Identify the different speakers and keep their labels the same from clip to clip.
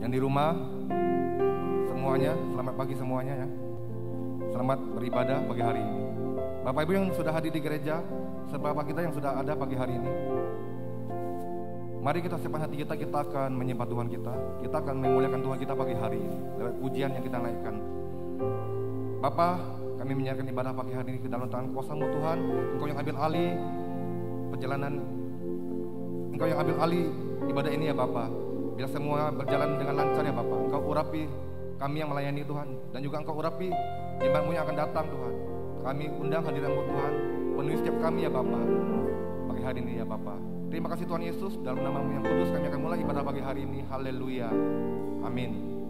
Speaker 1: Yang di rumah semuanya, selamat pagi semuanya ya. Selamat beribadah pagi hari ini. Bapak Ibu yang sudah hadir di gereja, serta kita yang sudah ada pagi hari ini, mari kita siapkan hati kita, kita akan menyembah Tuhan kita. Kita akan memuliakan Tuhan kita pagi hari ini lewat pujian yang kita naikkan. Bapa, kami menyerahkan ibadah pagi hari ini ke dalam tangan kuasa-Mu Tuhan. Engkau yang ambil alih perjalanan, Engkau yang ambil alih ibadah ini ya Bapa. Biar semua berjalan dengan lancar ya Bapa. Engkau urapi kami yang melayani Tuhan, dan juga Engkau urapi jemaat-Mu yang akan datang Tuhan. Kami undang hadirat-Mu Tuhan, penuhi setiap kami ya Bapa pagi hari ini ya Bapa. Terima kasih Tuhan Yesus, dalam nama-Mu yang kudus kami akan mulai ibadah pagi hari ini. Haleluya, amin.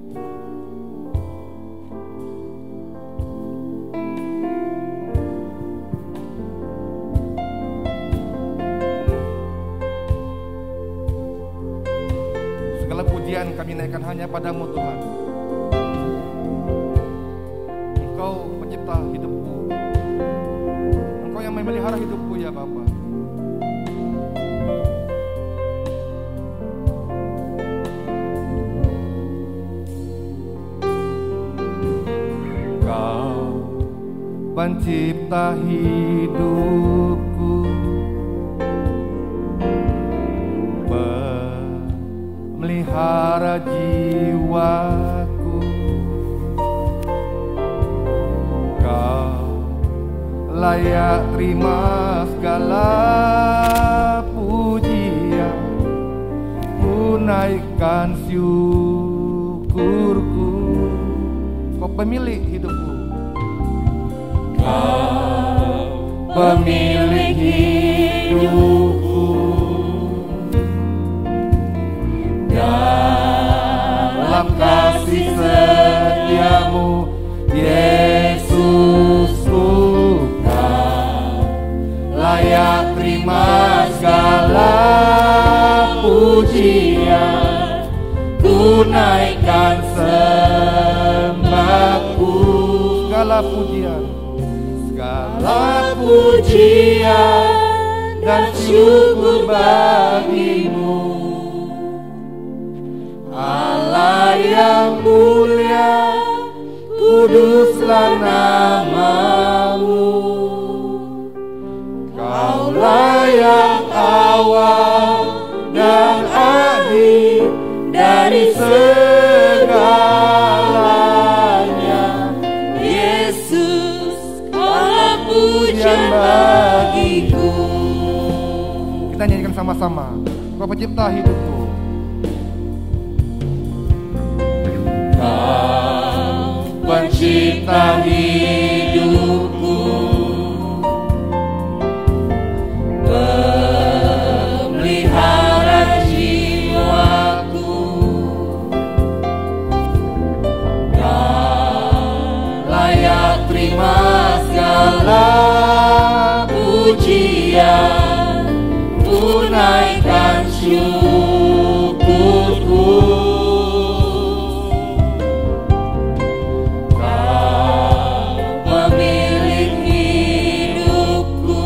Speaker 1: Segala pujian kami naikkan hanya padamu Tuhan. Engkau pencipta hidupku, Engkau yang memelihara hidupku ya Bapa. Pencipta hidupku, pemelihara jiwaku, Kau layak terima segala pujian. Ku naikkan syukurku, Kau pemilik hidupku. Kau pemilik hidupku, dalam kasih setiamu Yesusku, Kau layak terima segala pujian. Ku naikkan sembahku, segala pujian, segala pujian dan syukur bagimu, Allah yang mulia, kuduslah nama-Mu. Kaulah yang awal dan akhir dari segalanya. Yesus, Kaulah pujian bagiku. Kita nyanyikan sama-sama. Kau pencipta hidupku, Kau pencipta hidupku, pemelihara jiwaku, Kau layak terima segala pujian. Ku naikkan syukurku, Kau pemilik hidupku,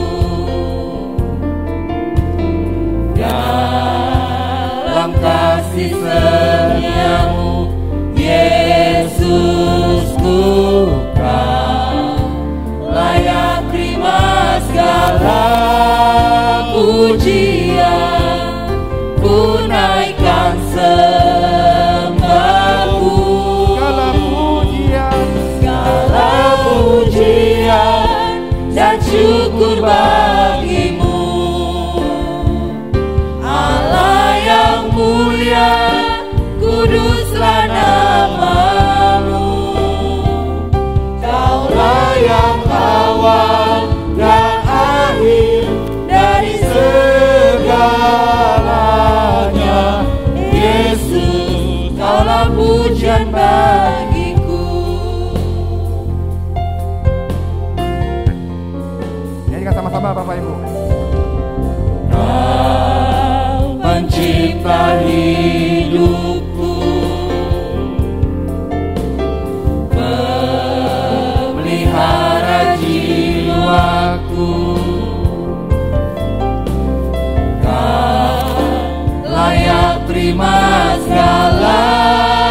Speaker 1: dalam kasih setiamu Yesusku, Kau layak terima segala pujian. Ku naikkan sembahku, segala pujian dan syukur bagimu, Allah yang mulia, kuduslah nama-Mu. Kaulah yang awal dan akhir dari segalanya. Yesus, Kaulah pujian bagiku. Nyanyikan sama-sama Bapak Ibu. Kau pencipta hidupku, pemelihara jiwaku, Kau layak terima segala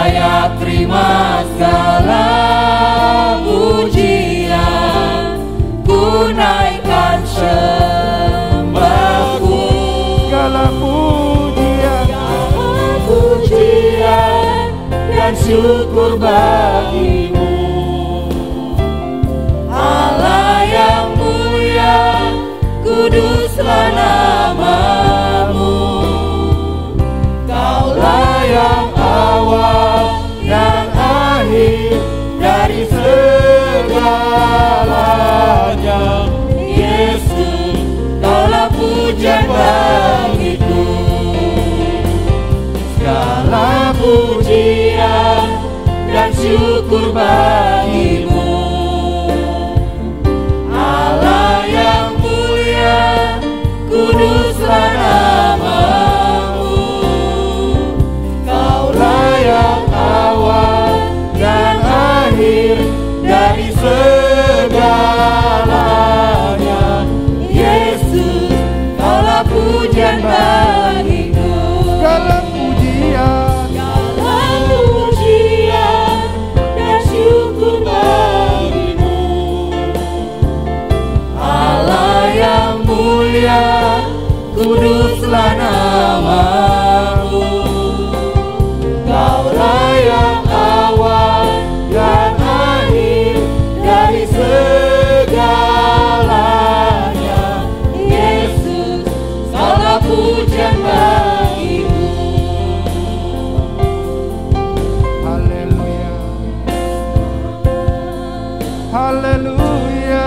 Speaker 2: layak terima segala pujian, ku naikkan sembahku.
Speaker 1: Segala
Speaker 2: pujian dan syukur bagimu, Allah yang mulia, kuduslah namamu. Kaulah yang awal dan akhir dari segalanya. Yesus, kaulah pujian bagiku. Segala pujian dan syukur bagimu, Allah yang mulia, kuduslah namamu. Kaulah yang awal dan akhir dari segalanya. Yesus, kaulah pujian bagiku.
Speaker 1: segala pujian,
Speaker 2: dan syukur bagimu, Allah yang mulia, kuduslah namamu. Kaulah yang awal dan akhir dari segalanya. Yesus, segala pujian bagimu.
Speaker 1: haleluya, haleluya.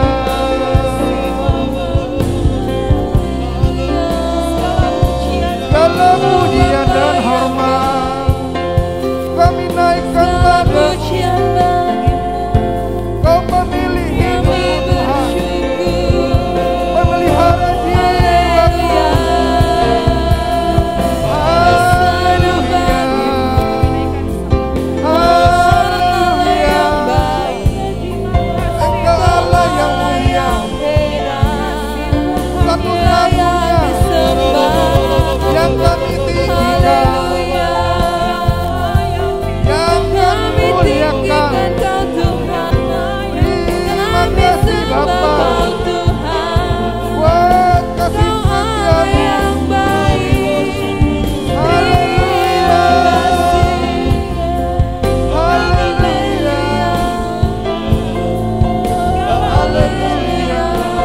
Speaker 1: Segala pujian dan hormat kami naikkan padamu. Kau pemilik hidup Tuhan, pemelihara jiwaku. Haleluya, haleluya. Engkau Allah yang mulia, satu-satunya yang kami tinggikan, yang kami muliakan. Terima kasih Bapa buat kasih setiamu. Haleluya, haleluya, haleluya.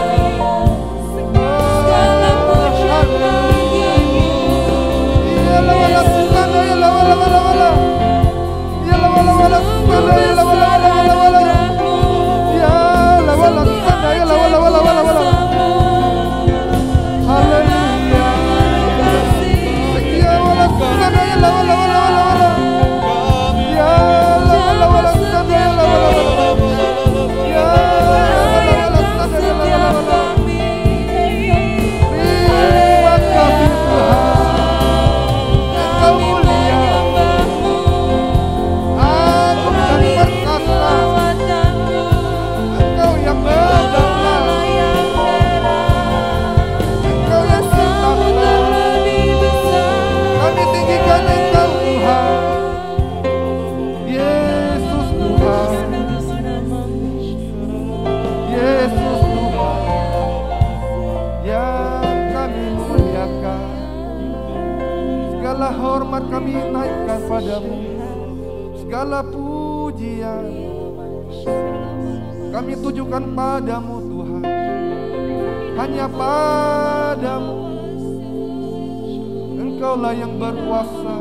Speaker 1: Segala hormat kami naikkan padamu, segala pujian kami tujukan padamu Tuhan, hanya padamu. Engkaulah yang berkuasa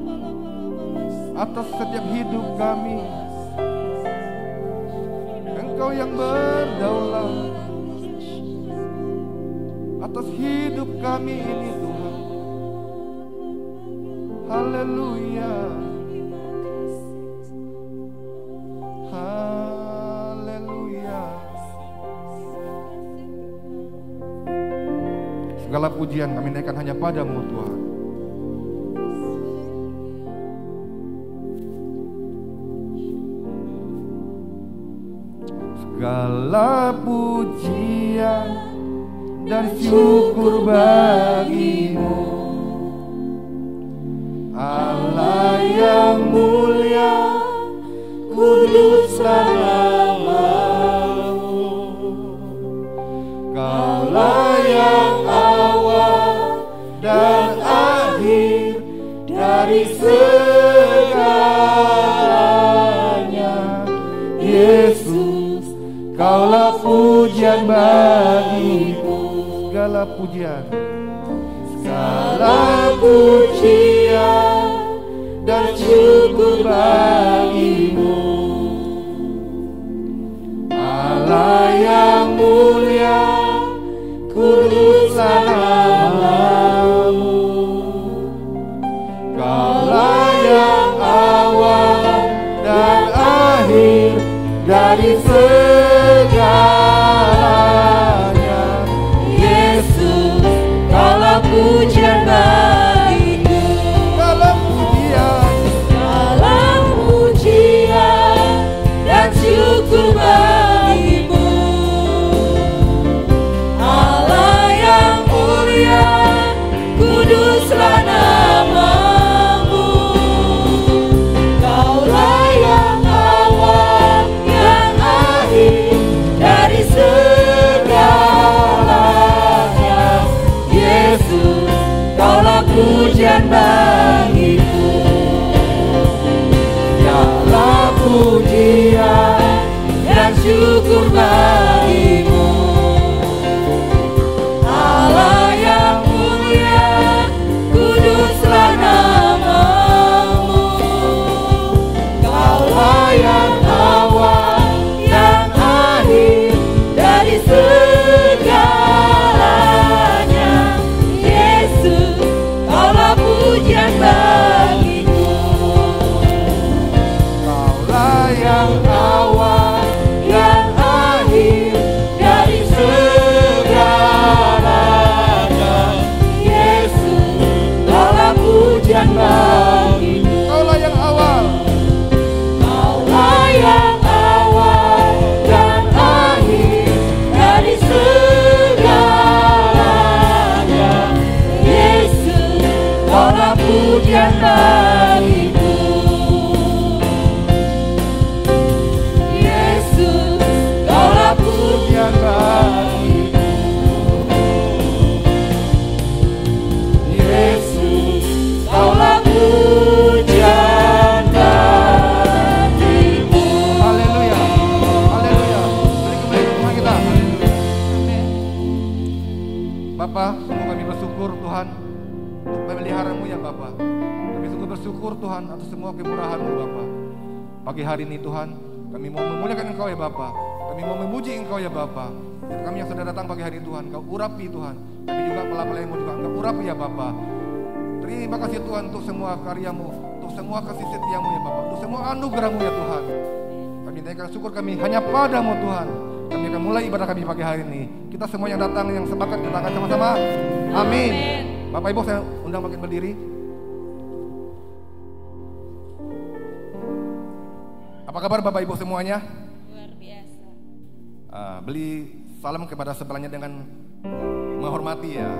Speaker 1: atas setiap hidup kami. Engkau yang berdaulat atas hidup kami ini Tuhan. Haleluya, haleluya. Segala pujian kami naikkan hanya padamu Tuhan. Segala pujian dan syukur bagimu, Allah yang mulia, segala pujian,
Speaker 2: segala pujian dan syukur bagimu, Allah yang mulia, kuduslah namamu. Kaulah yang awal dan akhir dari segalanya. Yesus, kaulah pujian bagiku,
Speaker 1: segala
Speaker 2: pujian dan syukur bagimu, Allah yang mulia, kuduslah namamu. Kaulah yang awal yang akhir dari segalanya. Yesus, kaulah pujian bagiku, kaulah pujian dan syukur bagimu, Allah yang mulia, kuduslah namamu. Kaulah yang awal yang akhir dari segalanya. Yesus, kaulah pujian bagiku,
Speaker 1: Kaulah yang
Speaker 2: awal yang akhir dari segalanya. Yesus, kaulah pujian bagiku.
Speaker 1: Kaulah yang awal,
Speaker 2: Kaulah yang awal dan akhir dari segalanya. Yesus, kaulah pujian bagiku. Yesus, kaulah pujian bagiku. Yesus, kaulah pujian bagimu.
Speaker 1: haleluya, haleluya. Mari kembali ke rumah kita. Bapa, sungguh kami bersyukur Tuhan untuk pemeliharamu ya Bapa. Kami sungguh bersyukur Tuhan atas semua kemurahan-Mu Bapa. Pagi hari ini Tuhan, kami mau memuliakan Engkau ya Bapa. Kami mau memuji Engkau ya Bapa. Dan kami yang sudah datang pagi hari ini Tuhan, Engkau urapi Tuhan. Kami juga pelayan-pelayan-Mu juga Engkau urapi ya Bapa. Terima kasih Tuhan untuk semua karya-Mu, untuk semua kasih setia-Mu ya Bapa, untuk semua anugerah-Mu ya Tuhan. Kami naikkan syukur kami hanya pada-Mu Tuhan. Kami akan mulai ibadah kami pagi hari ini. Kita semua yang datang, yang sepakat, kita akan sama-sama. Amin. Bapak Ibu, saya undang makin berdiri. Apa kabar Bapak Ibu semuanya?
Speaker 2: Luar biasa.
Speaker 1: Beli salam kepada sebelahnya dengan menghormati ya.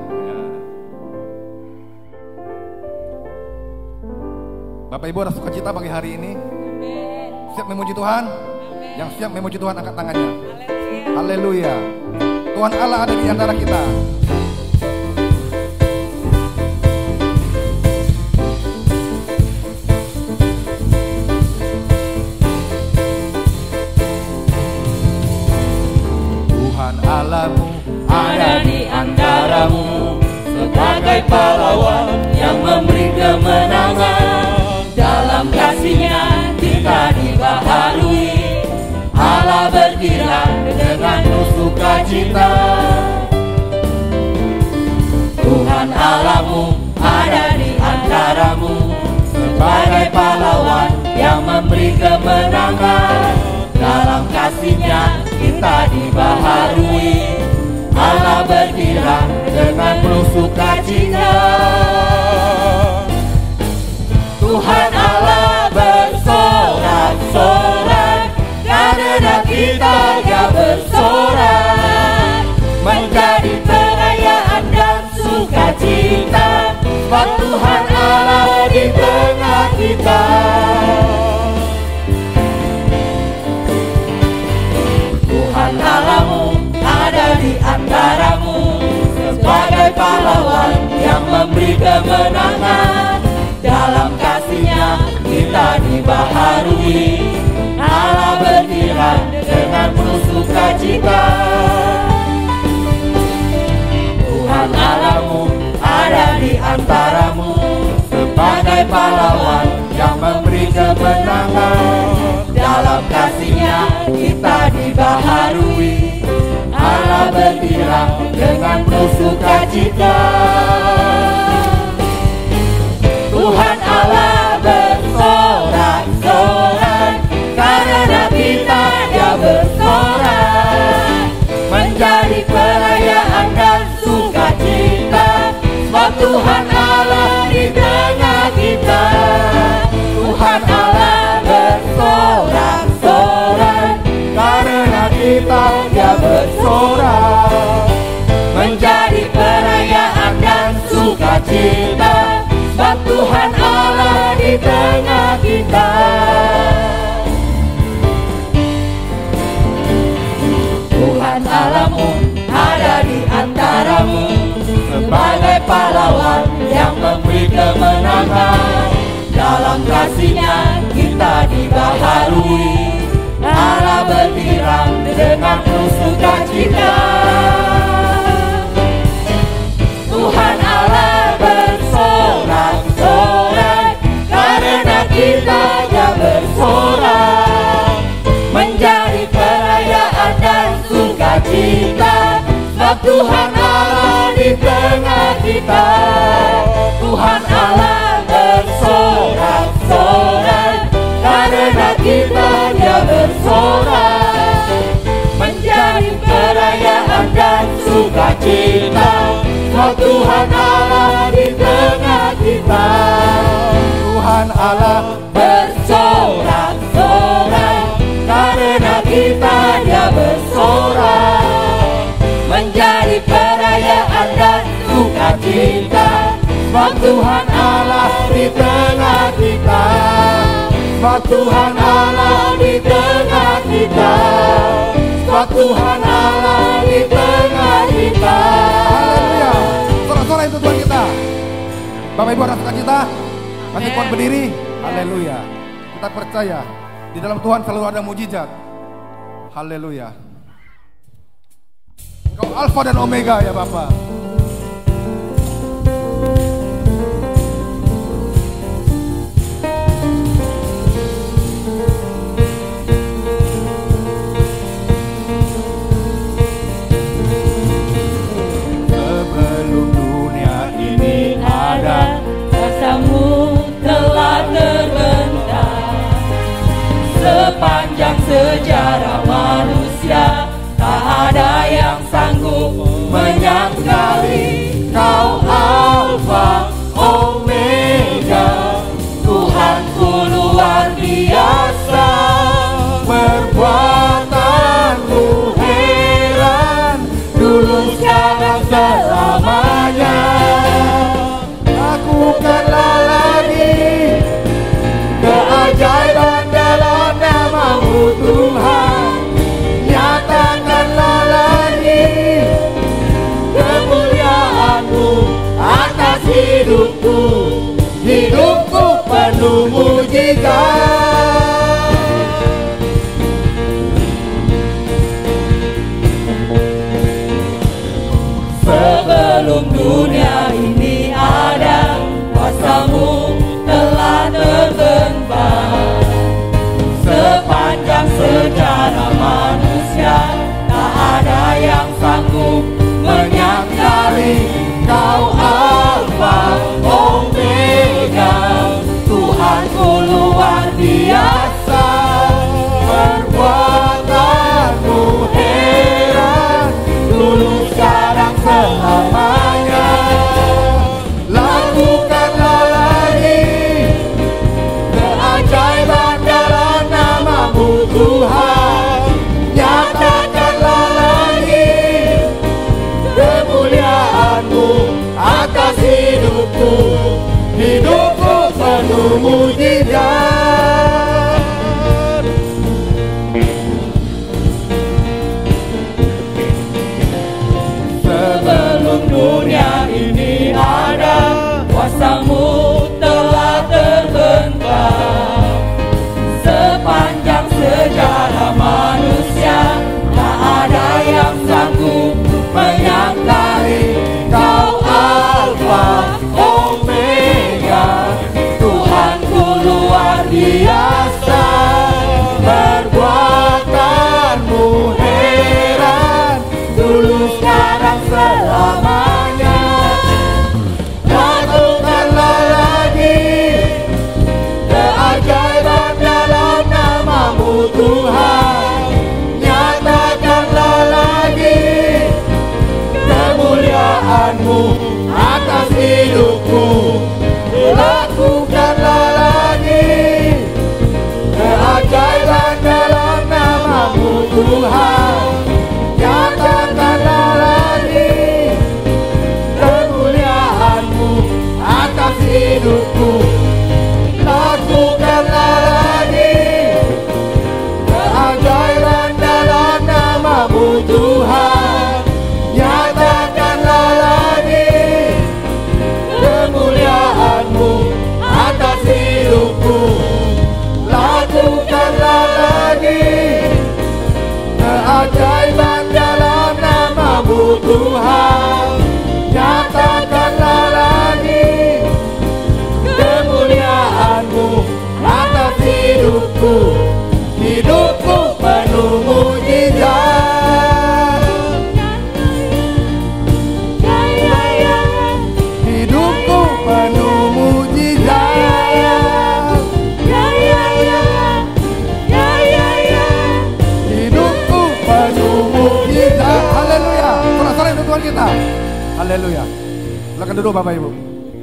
Speaker 1: Bapak Ibu ada sukacita pagi hari ini?
Speaker 2: Amin.
Speaker 1: Siap memuji Tuhan?
Speaker 2: Amin.
Speaker 1: Yang siap memuji Tuhan angkat tangannya.
Speaker 2: Haleluya.
Speaker 1: Haleluya. Tuhan Allah ada di antara kita. Tuhan Allahmu
Speaker 2: Ada di antaramu sebagai pahlawan yang memberi kemenangan. Dalam kasih-Nya kita dibaharui, Allah berkilau dengan penuh sukacita. Tuhan Allahmu ada di antaramu sebagai pahlawan yang memberi kemenangan. Dalam kasih-Nya kita dibaharui, Allah berkilau dengan penuh sukacita. Tuhan Allah bersorak-sorak karena kita Dia bersorak, menjadi perayaan dan sukacita. Sebab Tuhan Allah di tengah kita. Tuhan Allahmu ada di antaramu sebagai pahlawan yang memberi kemenangan. Dalam kasih-Nya kita dibaharui, Allah berkilau dengan penuh sukacita. antaramu sebagai pahlawan yang memberi kemenangan. Dalam kasih-Nya kita dibaharui, Allah bertirang dengan penuh sukacita. Tuhan Allah bersorak-sorai, karena kita Dia bersorak, menjadi perayaan dan sukacita. Sebab Tuhan Allah di tengah kita. Tuhan Allah bersorak-sorai, karena kita Dia bersorak, menjadi perayaan dan sukacita. Sebab Tuhan Allah di tengah kita. Tuhan Allahmu ada di antaramu sebagai pahlawan yang memberi kemenangan. Dalam kasih-Nya kita dibaharui, Allah bertirang dengan penuh sukacita. Tuhan Allah bersorak-sorai, karena kita Dia bersorak, menjadi perayaan dan sukacita. Sebab Tuhan Allah di tengah kita. Tuhan Allah bersorak-sorai, karena kita Dia bersorak, menjadi perayaan dan sukacita. Sebab Tuhan Allah di tengah kita. Tuhan Allah bersorak-sorai, karena kita Dia bersorak, menjadi perayaan dan sukacita. Sebab Tuhan Allah di tengah kita. Sebab Tuhan Allah di tengah kita. Sebab Tuhan Allah di tengah kita.
Speaker 1: Haleluya. Sorak-sorai itu Tuhan kita. Bapak Ibu anak sukacita, masih kuat berdiri. Haleluya. Kita percaya di dalam Tuhan selalu ada mujizat. Haleluya. Engkau Alfa dan Omega ya Bapak.
Speaker 2: Sebelum dunia ini ada, kuasa-Mu telah terbentang. Sepanjang sejarah manusia, tak ada yang sanggup menyangkali Kau Alfa Omega. Tuhanku luar biasa, perbuatan-Mu heran, dulu sekarang selamanya. Lakukanlah lagi keajaiban dalam nama-Mu Tuhan. Nyatakanlah lagi kemuliaan-Mu atas hidupku. Hidupku penuh mujizat. Sebelum dunia ini ada, kuasa-Mu telah terbentang. Sepanjang sejarah manusia, tak ada yang sanggup menyangkali Kau Alfa Omega. Tuhanku luar biasa, perbuatan-Mu heran, dulu sekarang selamanya. Lakukanlah lagi keajaiban dalam nama-Mu Tuhan. Nyatakanlah lagi kemuliaan-Mu atas hidupku. Hidupku penuh mujizat. Sebelum dunia ini ada, kuasa-Mu telah terbentang. Sepanjang sejarah manusia, tak ada yang sanggup menyangkali Kau Alfa Omega.
Speaker 1: Haleluya. Silakan duduk Bapak Ibu.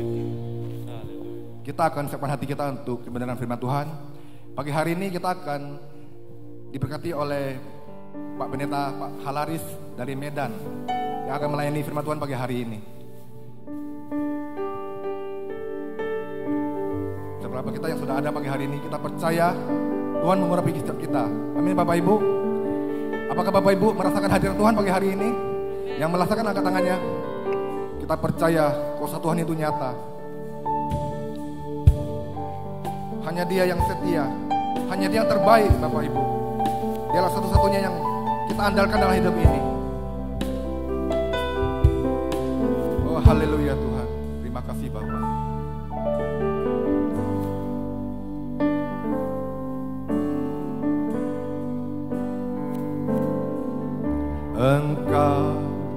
Speaker 1: Kita akan siapkan hati kita untuk kebenaran firman Tuhan. Pagi hari ini kita akan diberkati oleh Pak Pendeta Pak Halaris dari Medan yang akan melayani firman Tuhan pagi hari ini. Beberapa kita yang sudah ada pagi hari ini, kita percaya Tuhan mengurapi setiap kita. Amin Bapak Ibu. Apakah Bapak Ibu merasakan hadirat Tuhan pagi hari ini? Yang merasakan angkat tangannya. Kita percaya kuasa Tuhan itu nyata. Hanya Dia yang setia, hanya Dia yang terbaik Bapak Ibu. Dialah satu-satunya yang kita andalkan dalam hidup ini. Oh haleluya Tuhan. Terima kasih Bapak. Engkau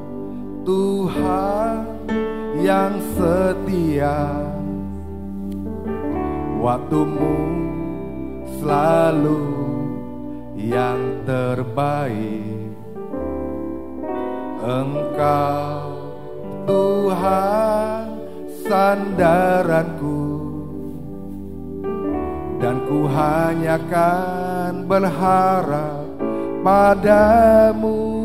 Speaker 1: Tuhan yang setia, waktumu selalu yang terbaik. Engkau Tuhan sandaranku, dan ku hanya kan berharap padamu.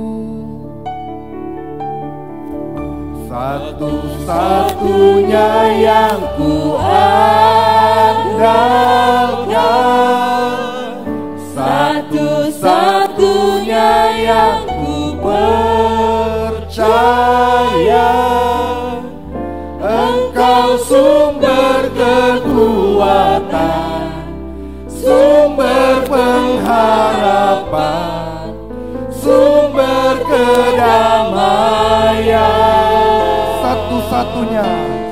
Speaker 1: Satu-satunya yang ku andalkan, satu-satunya yang ku percaya. Engkau sumber kekuatan, sumber pengharapan, sumber kedamaian. Satu-satunya,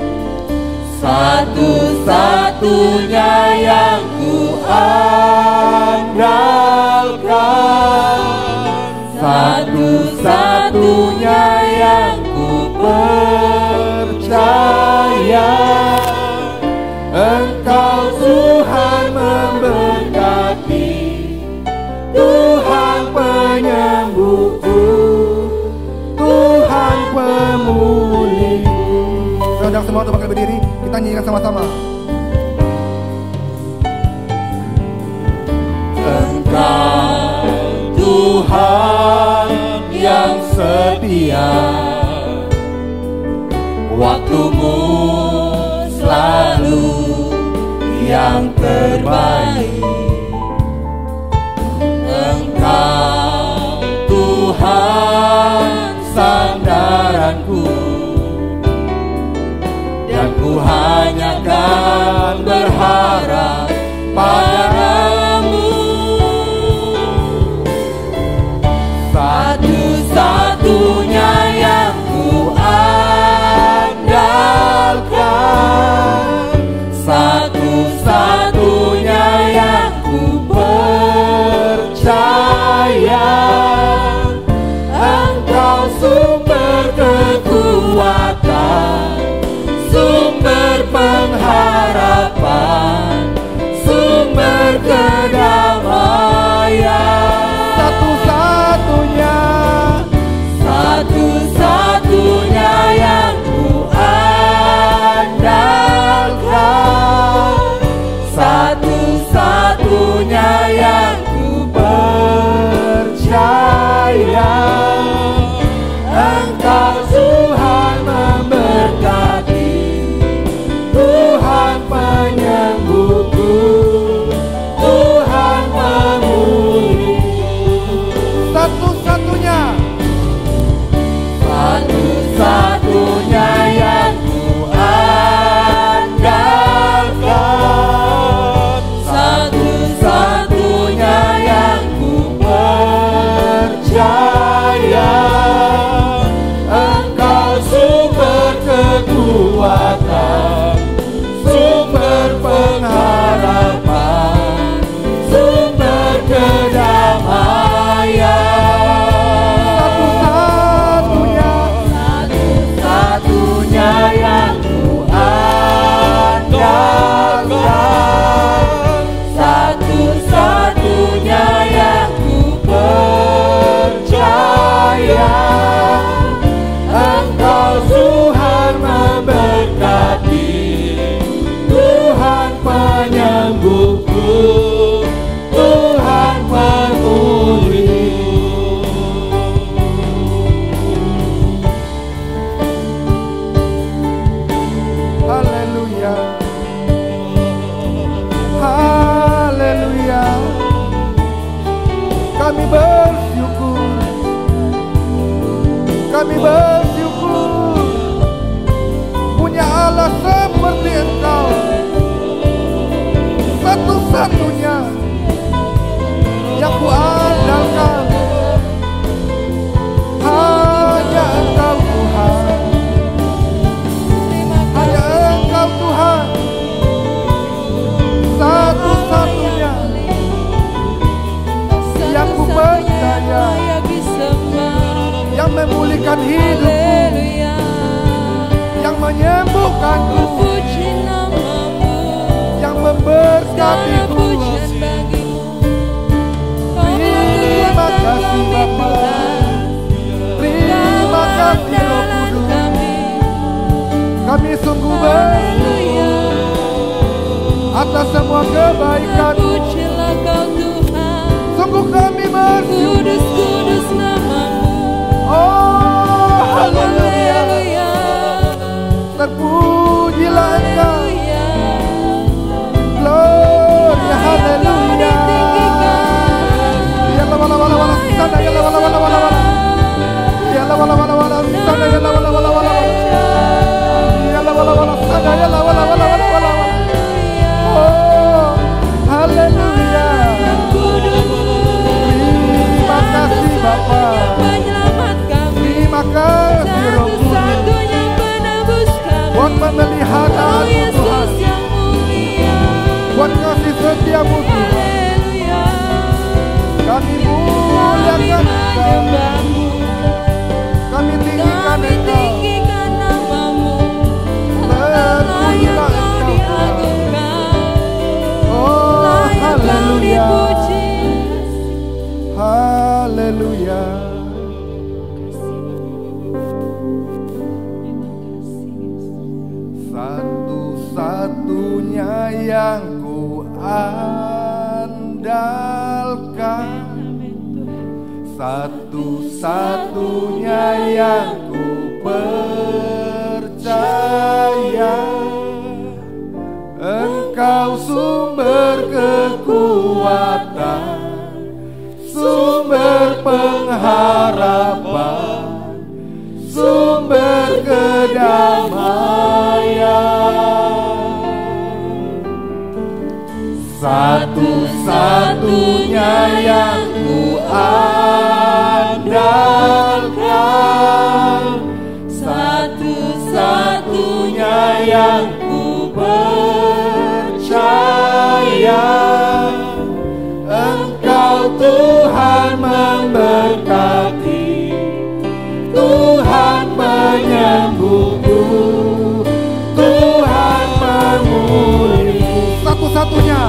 Speaker 1: satu-satunya yang ku andalkan, satu-satunya yang ku percaya. Engkau Tuhan memberkati, Tuhan penyembuhku, Tuhan pemulihku. Saudara semua untuk bangkit berdiri, kita nyanyikan sama-sama. Engkau Tuhan yang setia, waktumu selalu yang terbaik. Engkau Tuhan sandaranku, dan ku hanya kan berharap padamu. Satu-satunya yang ku andalkan, satu-satunya yang Kami bersyukur, kami bersyukur punya Allah seperti Engkau, satu-satunya yang ku andalkan. Hanya Engkau Tuhan, hanya Engkau Tuhan, satu-satunya yang ku percaya, yang memulihkan hidupku, yang menyembuhkanku, yang memberkatiku. Terima kasih Bapa, terima kasih Roh Kudus. Kami sungguh bersyukur atas semua kebaikan-Mu. Sungguh kami bersyukur. Oh, haleluya. Terpujilah Engkau. Gloria, haleluya. Ya la wala wala wala sana, ya la wala wala wala wala. Ya la wala wala wala sana, ya la wala wala wala. Ya la wala wala sana, ya la wala wala wala. Oh, haleluya. Terima kasih Bapa. Terima kasih Roh Kudus. Buat pemeliharaan-Mu Tuhan, buat kasih setia-Mu Tuhan. Kami muliakan Engkau, kami tinggikan Engkau. Terpujilah Engkau Tuhan. Oh, haleluya, haleluya. Satu-satunya yang ku andalkan, satu-satunya yang ku percaya. Engkau sumber kekuatan, sumber pengharapan, sumber kedamaian. Satu-satunya yang ku andalkan, satu-satunya yang ku percaya. Engkau Tuhan memberkati, Tuhan menyembuhku, Tuhan memulihku. Satu-satunya,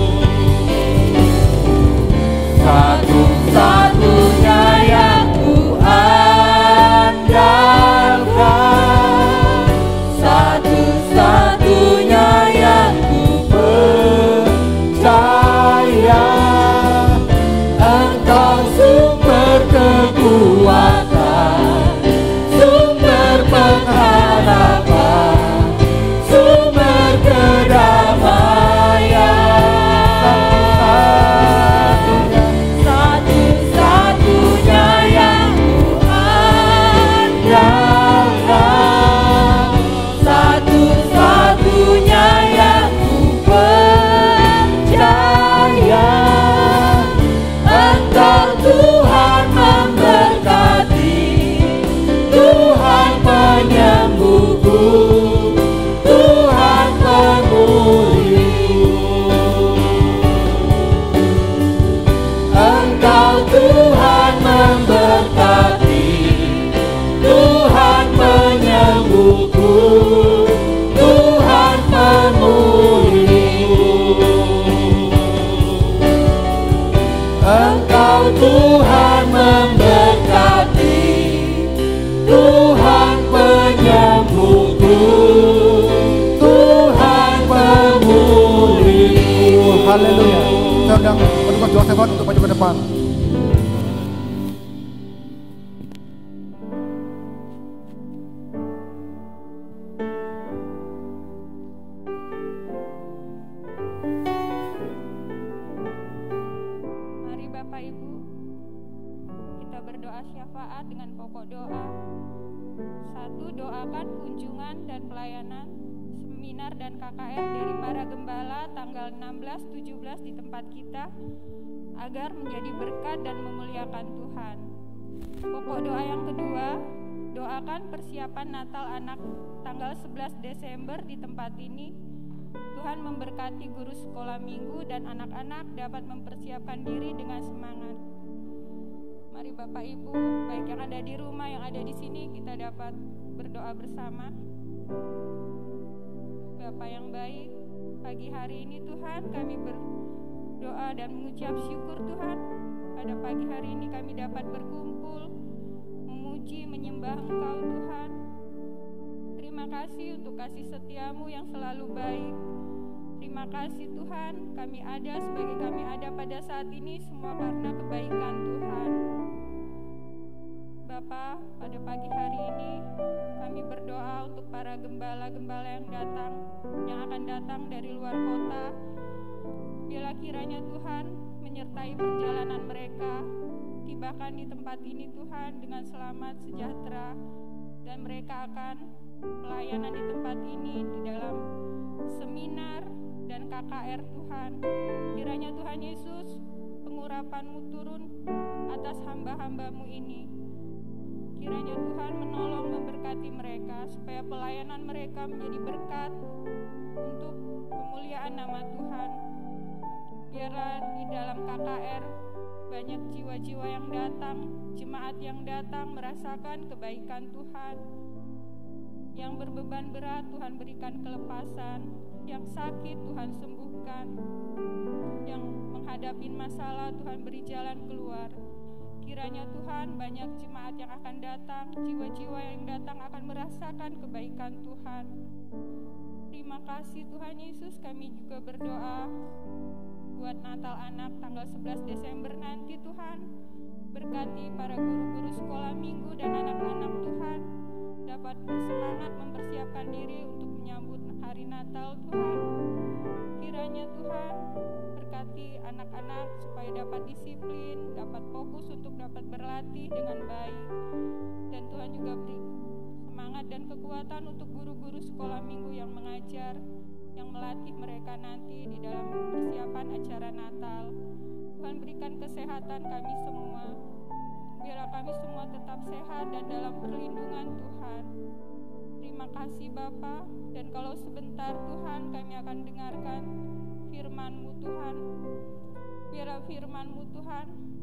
Speaker 1: satu-satunya yang ku andalkan, satu-satunya yang ku percaya. Engkau sumber kekuatan, sumber pengharapan, sumber kedamaian. Satu-satunya yang ku andalkan, satu-satunya yang ku percaya. Engkau Tuhan memberkati, Tuhan penyembuhku, Tuhan pemulihku. Engkau Tuhan memberkati, Tuhan penyembuhku, Tuhan pemulihku. Engkau Tuhan memberkati, Tuhan penyembuhku, Tuhan pemulihku. Haleluya. Saya undang petugas Josephat untuk maju ke depan.
Speaker 3: Mari Bapak Ibu berdoa syafaat dengan pokok doa. 1. Doakan kunjungan dan pelayanan seminar dan KKR dari para gembala tanggal 16-17 di tempat kita agar menjadi berkat dan memuliakan Tuhan. Pokok doa yang kedua, doakan persiapan Natal anak tanggal 11 Desember di tempat ini. Tuhan memberkati guru sekolah minggu dan anak-anak dapat mempersiapkan diri dengan semangat. Mari Bapak Ibu, baik yang ada di rumah, yang ada di sini, kita dapat berdoa bersama. Bapa yang baik, pagi hari ini Tuhan kami berdoa dan mengucap syukur Tuhan. Pada pagi hari ini kami dapat berkumpul, memuji, menyembah Engkau Tuhan. Terima kasih untuk kasih setiamu yang selalu baik. Terima kasih Tuhan, kami ada sebagai kami ada pada saat ini semua karena kebaikan Tuhan. Bapa, pada pagi hari ini kami berdoa untuk para gembala-gembala yang akan datang dari luar kota. Bila kiranya Tuhan menyertai perjalanan mereka, tibakan di tempat ini Tuhan dengan selamat sejahtera, dan mereka akan pelayanan di tempat ini di dalam seminar dan KKR Tuhan. Kiranya Tuhan Yesus, pengurapan-Mu turun atas hamba-hamba-Mu ini. Kiranya Tuhan menolong memberkati mereka supaya pelayanan mereka menjadi berkat untuk kemuliaan nama Tuhan. Biarlah di dalam KKR banyak jiwa-jiwa yang datang, jemaat yang datang merasakan kebaikan Tuhan. Yang berbeban berat Tuhan berikan kelepasan, yang sakit Tuhan sembuhkan, yang menghadapi masalah Tuhan beri jalan keluar. Kiranya Tuhan banyak jemaat yang akan datang, jiwa-jiwa yang datang akan merasakan kebaikan Tuhan. Terima kasih Tuhan Yesus, kami juga berdoa buat Natal anak tanggal 11 Desember nanti Tuhan. Berkati para guru-guru sekolah minggu dan anak-anak Tuhan dapat bersemangat mempersiapkan diri untuk menyambut hari Natal Tuhan. Kiranya Tuhan berkati anak-anak supaya dapat disiplin, dapat fokus untuk dapat berlatih dengan baik. Dan Tuhan juga beri semangat dan kekuatan untuk guru-guru sekolah minggu yang mengajar, yang melatih mereka nanti di dalam persiapan acara Natal. Tuhan berikan kesehatan kami semua. Biarlah kami semua tetap sehat dan dalam perlindungan Tuhan. Terima kasih Bapa, dan kalau sebentar Tuhan kami akan dengarkan firman-Mu Tuhan. Biarlah firman-Mu Tuhan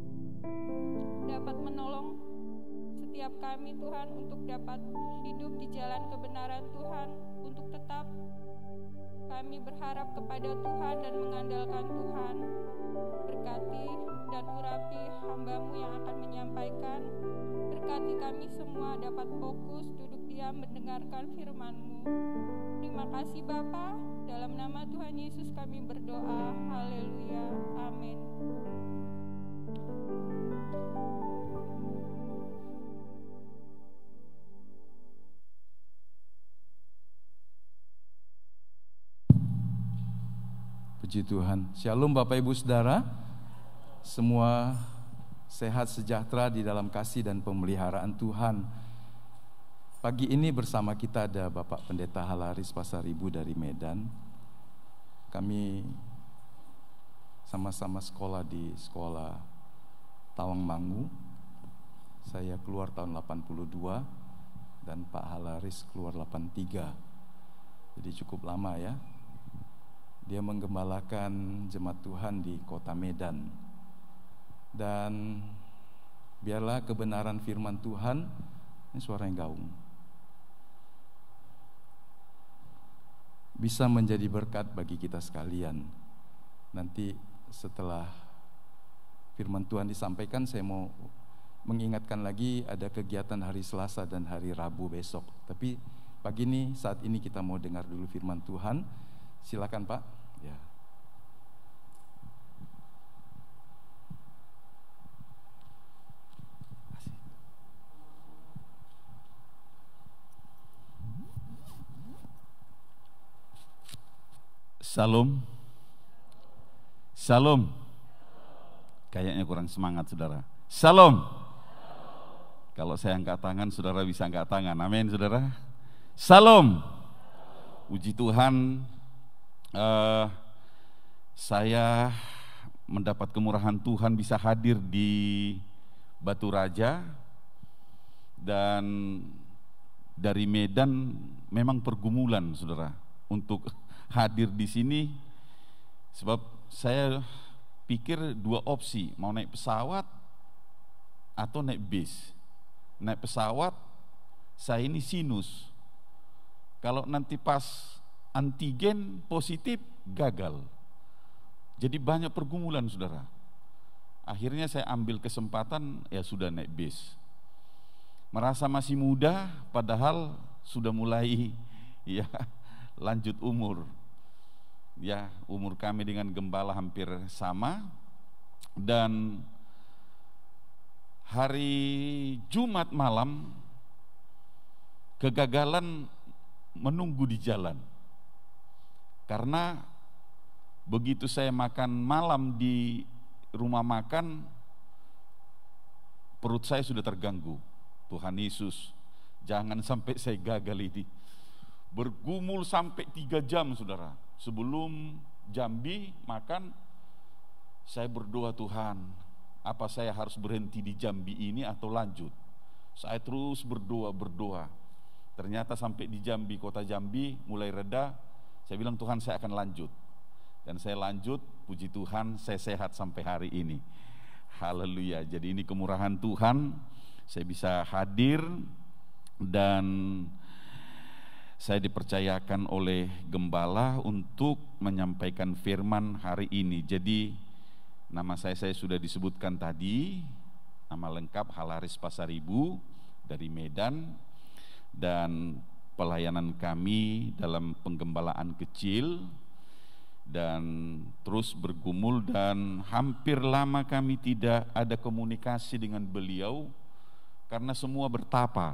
Speaker 3: dapat menolong setiap kami Tuhan untuk dapat hidup di jalan kebenaran Tuhan, untuk tetap kami berharap kepada Tuhan dan mengandalkan Tuhan. Berkati dan urapi hamba-Mu yang akan menyampaikan. Berkati kami semua dapat fokus, duduk diam mendengarkan firman-Mu. Terima kasih Bapa, dalam nama Tuhan Yesus kami berdoa. Haleluya. Amin.
Speaker 4: Puji Tuhan. Shalom Bapak Ibu Saudara. Semua sehat sejahtera di dalam kasih dan pemeliharaan Tuhan. Pagi ini bersama kita ada Bapak Pendeta Halaris Pasar Ibu dari Medan. Kami sama-sama sekolah di sekolah Tawangmangu. Saya keluar tahun 82 dan Pak Halaris keluar 83. Jadi cukup lama ya. Dia menggembalakan jemaat Tuhan di kota Medan. Dan biarlah kebenaran firman Tuhan, ini suara yang gaung, bisa menjadi berkat bagi kita sekalian. Nanti setelah firman Tuhan disampaikan, saya mau mengingatkan lagi ada kegiatan hari Selasa dan hari Rabu besok. Tapi pagi ini, saat ini kita mau dengar dulu firman Tuhan. Silakan Pak. Ya.
Speaker 5: Shalom. Shalom. Kayaknya kurang semangat saudara. Shalom. Kalau saya angkat tangan, saudara bisa angkat tangan. Amin, saudara. Salam. Puji Tuhan, saya mendapat kemurahan Tuhan bisa hadir di Batu Raja. Dan dari Medan memang pergumulan, saudara, untuk hadir di sini. Sebab saya pikir dua opsi, mau naik pesawat atau naik bis. Naik pesawat, saya ini sinus. Kalau nanti pas antigen positif, gagal. Jadi banyak pergumulan, saudara. Akhirnya saya ambil kesempatan, ya sudah naik bis. Merasa masih muda, padahal sudah mulai ya lanjut umur. Ya, umur kami dengan gembala hampir sama. Dan hari Jumat malam kegagalan menunggu di jalan. Karena begitu saya makan malam di rumah makan, perut saya sudah terganggu. Tuhan Yesus, jangan sampai saya gagal ini. Bergumul sampai 3 jam, saudara. Sebelum Jambi makan, saya berdoa, Tuhan, apa saya harus berhenti di Jambi ini atau lanjut? Saya terus berdoa. Ternyata sampai di Jambi, kota Jambi mulai reda. Saya bilang, Tuhan, saya akan lanjut. Dan saya lanjut, puji Tuhan, saya sehat sampai hari ini. Haleluya. Jadi ini kemurahan Tuhan, saya bisa hadir dan saya dipercayakan oleh gembala untuk menyampaikan firman hari ini. Jadi nama saya sudah disebutkan tadi, nama lengkap Halaris Pasaribu dari Medan, dan pelayanan kami dalam penggembalaan kecil dan terus bergumul, dan hampir lama kami tidak ada komunikasi dengan beliau karena semua bertapa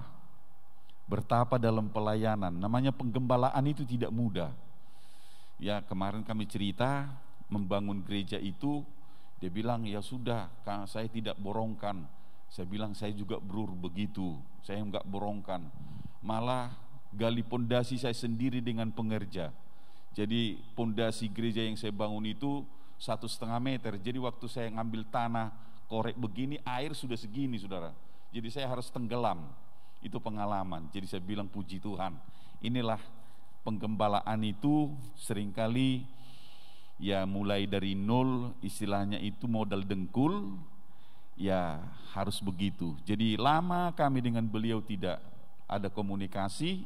Speaker 5: dalam pelayanan. Namanya penggembalaan itu tidak mudah. Ya, kemarin kami cerita membangun gereja itu, dia bilang, ya sudah, saya tidak borongkan. Saya bilang, saya juga begitu, saya enggak borongkan. Malah gali pondasi saya sendiri dengan pengerja. Jadi pondasi gereja yang saya bangun itu 1,5 meter. Jadi waktu saya ngambil tanah korek begini, air sudah segini, saudara. Jadi saya harus tenggelam. Itu pengalaman. Jadi saya bilang, puji Tuhan, inilah penggembalaan itu seringkali ya mulai dari nol, istilahnya itu modal dengkul, ya harus begitu. Jadi lama kami dengan beliau tidak ada komunikasi.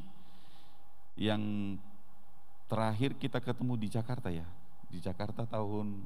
Speaker 5: Yang terakhir kita ketemu di Jakarta, ya, di Jakarta tahun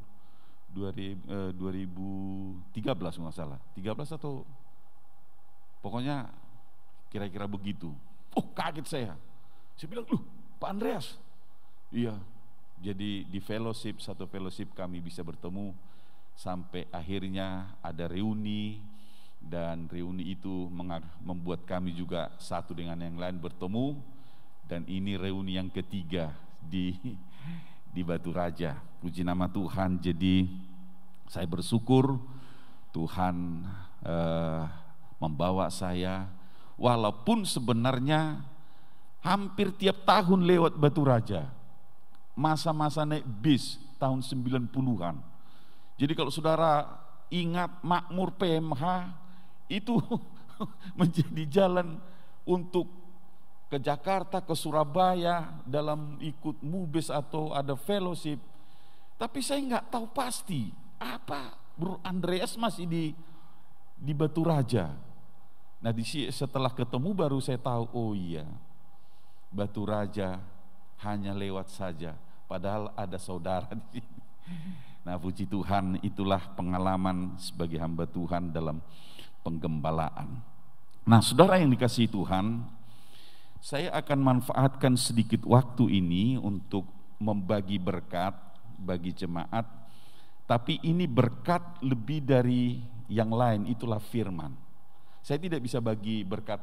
Speaker 5: 2013 nggak salah, 13 atau pokoknya kira-kira begitu. Oh, kaget saya bilang, Pak Andreas. Iya, jadi di fellowship, satu fellowship kami bisa bertemu sampai akhirnya ada reuni, dan reuni itu membuat kami juga satu dengan yang lain bertemu, dan ini reuni yang ketiga di Batu Raja. Puji nama Tuhan. Jadi saya bersyukur Tuhan membawa saya, walaupun sebenarnya hampir tiap tahun lewat Batu Raja. Masa-masa naik bis tahun 90-an. Jadi kalau saudara ingat Makmur PMH itu menjadi jalan untuk ke Jakarta, ke Surabaya dalam ikut mubes atau ada fellowship. Tapi saya nggak tahu pasti apa Bro Andreas masih di Batu Raja. Nah, setelah ketemu baru saya tahu, oh iya, Batu Raja hanya lewat saja, padahal ada saudara di sini. Nah, puji Tuhan, itulah pengalaman sebagai hamba Tuhan dalam penggembalaan. Nah, saudara yang dikasihi Tuhan, saya akan manfaatkan sedikit waktu ini untuk membagi berkat bagi jemaat. Tapi ini berkat lebih dari yang lain, itulah firman. Saya tidak bisa bagi berkat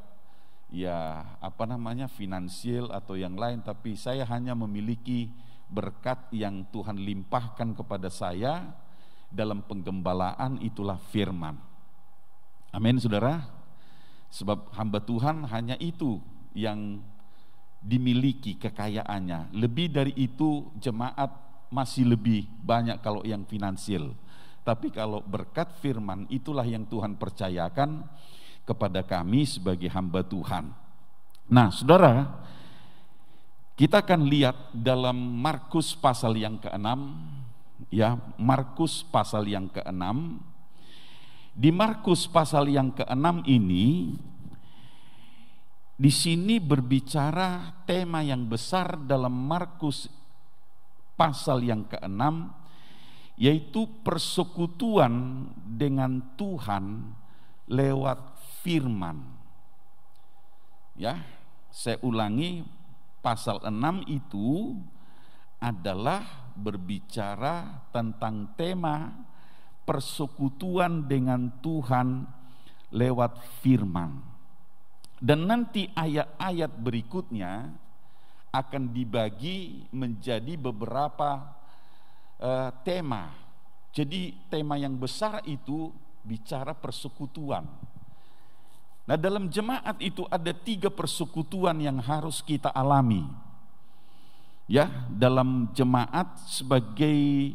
Speaker 5: finansial atau yang lain, tapi saya hanya memiliki berkat yang Tuhan limpahkan kepada saya dalam penggembalaan, itulah firman. Amin, saudara. Sebab hamba Tuhan hanya itu yang dimiliki kekayaannya. Lebih dari itu jemaat masih lebih banyak kalau yang finansial. Tapi kalau berkat firman itulah yang Tuhan percayakan kepada kami sebagai hamba Tuhan. Nah, saudara, kita akan lihat dalam Markus pasal yang ke-6, ya, Markus pasal yang ke-6. Di Markus pasal yang ke-6 ini, di sini berbicara tema yang besar dalam Markus pasal yang ke-6, yaitu persekutuan dengan Tuhan lewat firman. Ya, saya ulangi, pasal 6 itu adalah berbicara tentang tema persekutuan dengan Tuhan lewat firman. Dan nanti ayat-ayat berikutnya akan dibagi menjadi beberapa tema. Jadi tema yang besar itu bicara persekutuan. Nah, dalam jemaat itu ada 3 persekutuan yang harus kita alami. Ya, dalam jemaat sebagai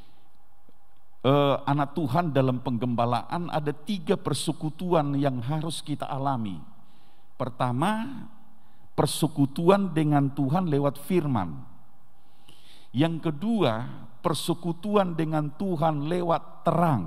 Speaker 5: anak Tuhan dalam penggembalaan ada 3 persekutuan yang harus kita alami. Pertama, persekutuan dengan Tuhan lewat firman. Yang kedua, persekutuan dengan Tuhan lewat terang.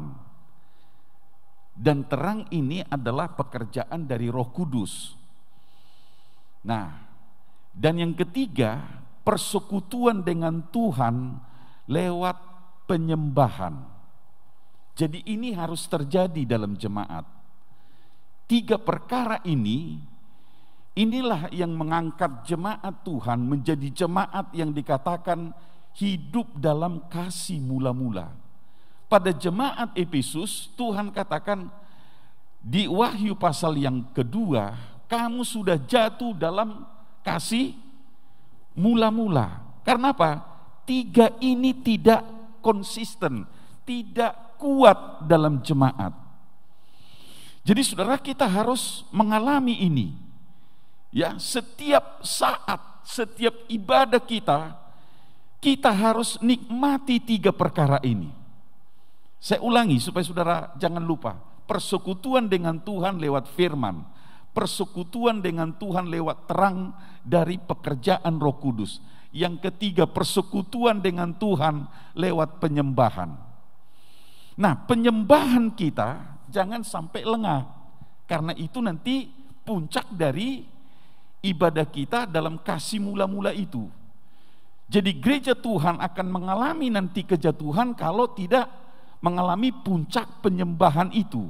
Speaker 5: Dan terang ini adalah pekerjaan dari Roh Kudus. Nah, dan yang ketiga, persekutuan dengan Tuhan lewat penyembahan. Jadi ini harus terjadi dalam jemaat. 3 perkara ini, inilah yang mengangkat jemaat Tuhan menjadi jemaat yang dikatakan hidup dalam kasih mula-mula. Pada jemaat Efesus, Tuhan katakan di Wahyu pasal yang kedua, kamu sudah jatuh dalam kasih mula-mula. Karena apa? 3 ini tidak konsisten, tidak kuat dalam jemaat. Jadi saudara, kita harus mengalami ini. Ya, setiap saat, setiap ibadah kita harus nikmati 3 perkara ini. Saya ulangi supaya saudara jangan lupa. Persekutuan dengan Tuhan lewat firman, persekutuan dengan Tuhan lewat terang dari pekerjaan Roh Kudus. Yang ketiga, persekutuan dengan Tuhan lewat penyembahan. Nah, penyembahan kita jangan sampai lengah, karena itu nanti puncak dari ibadah kita dalam kasih mula-mula itu. Jadi gereja Tuhan akan mengalami nanti kejatuhan kalau tidak mengalami puncak penyembahan itu.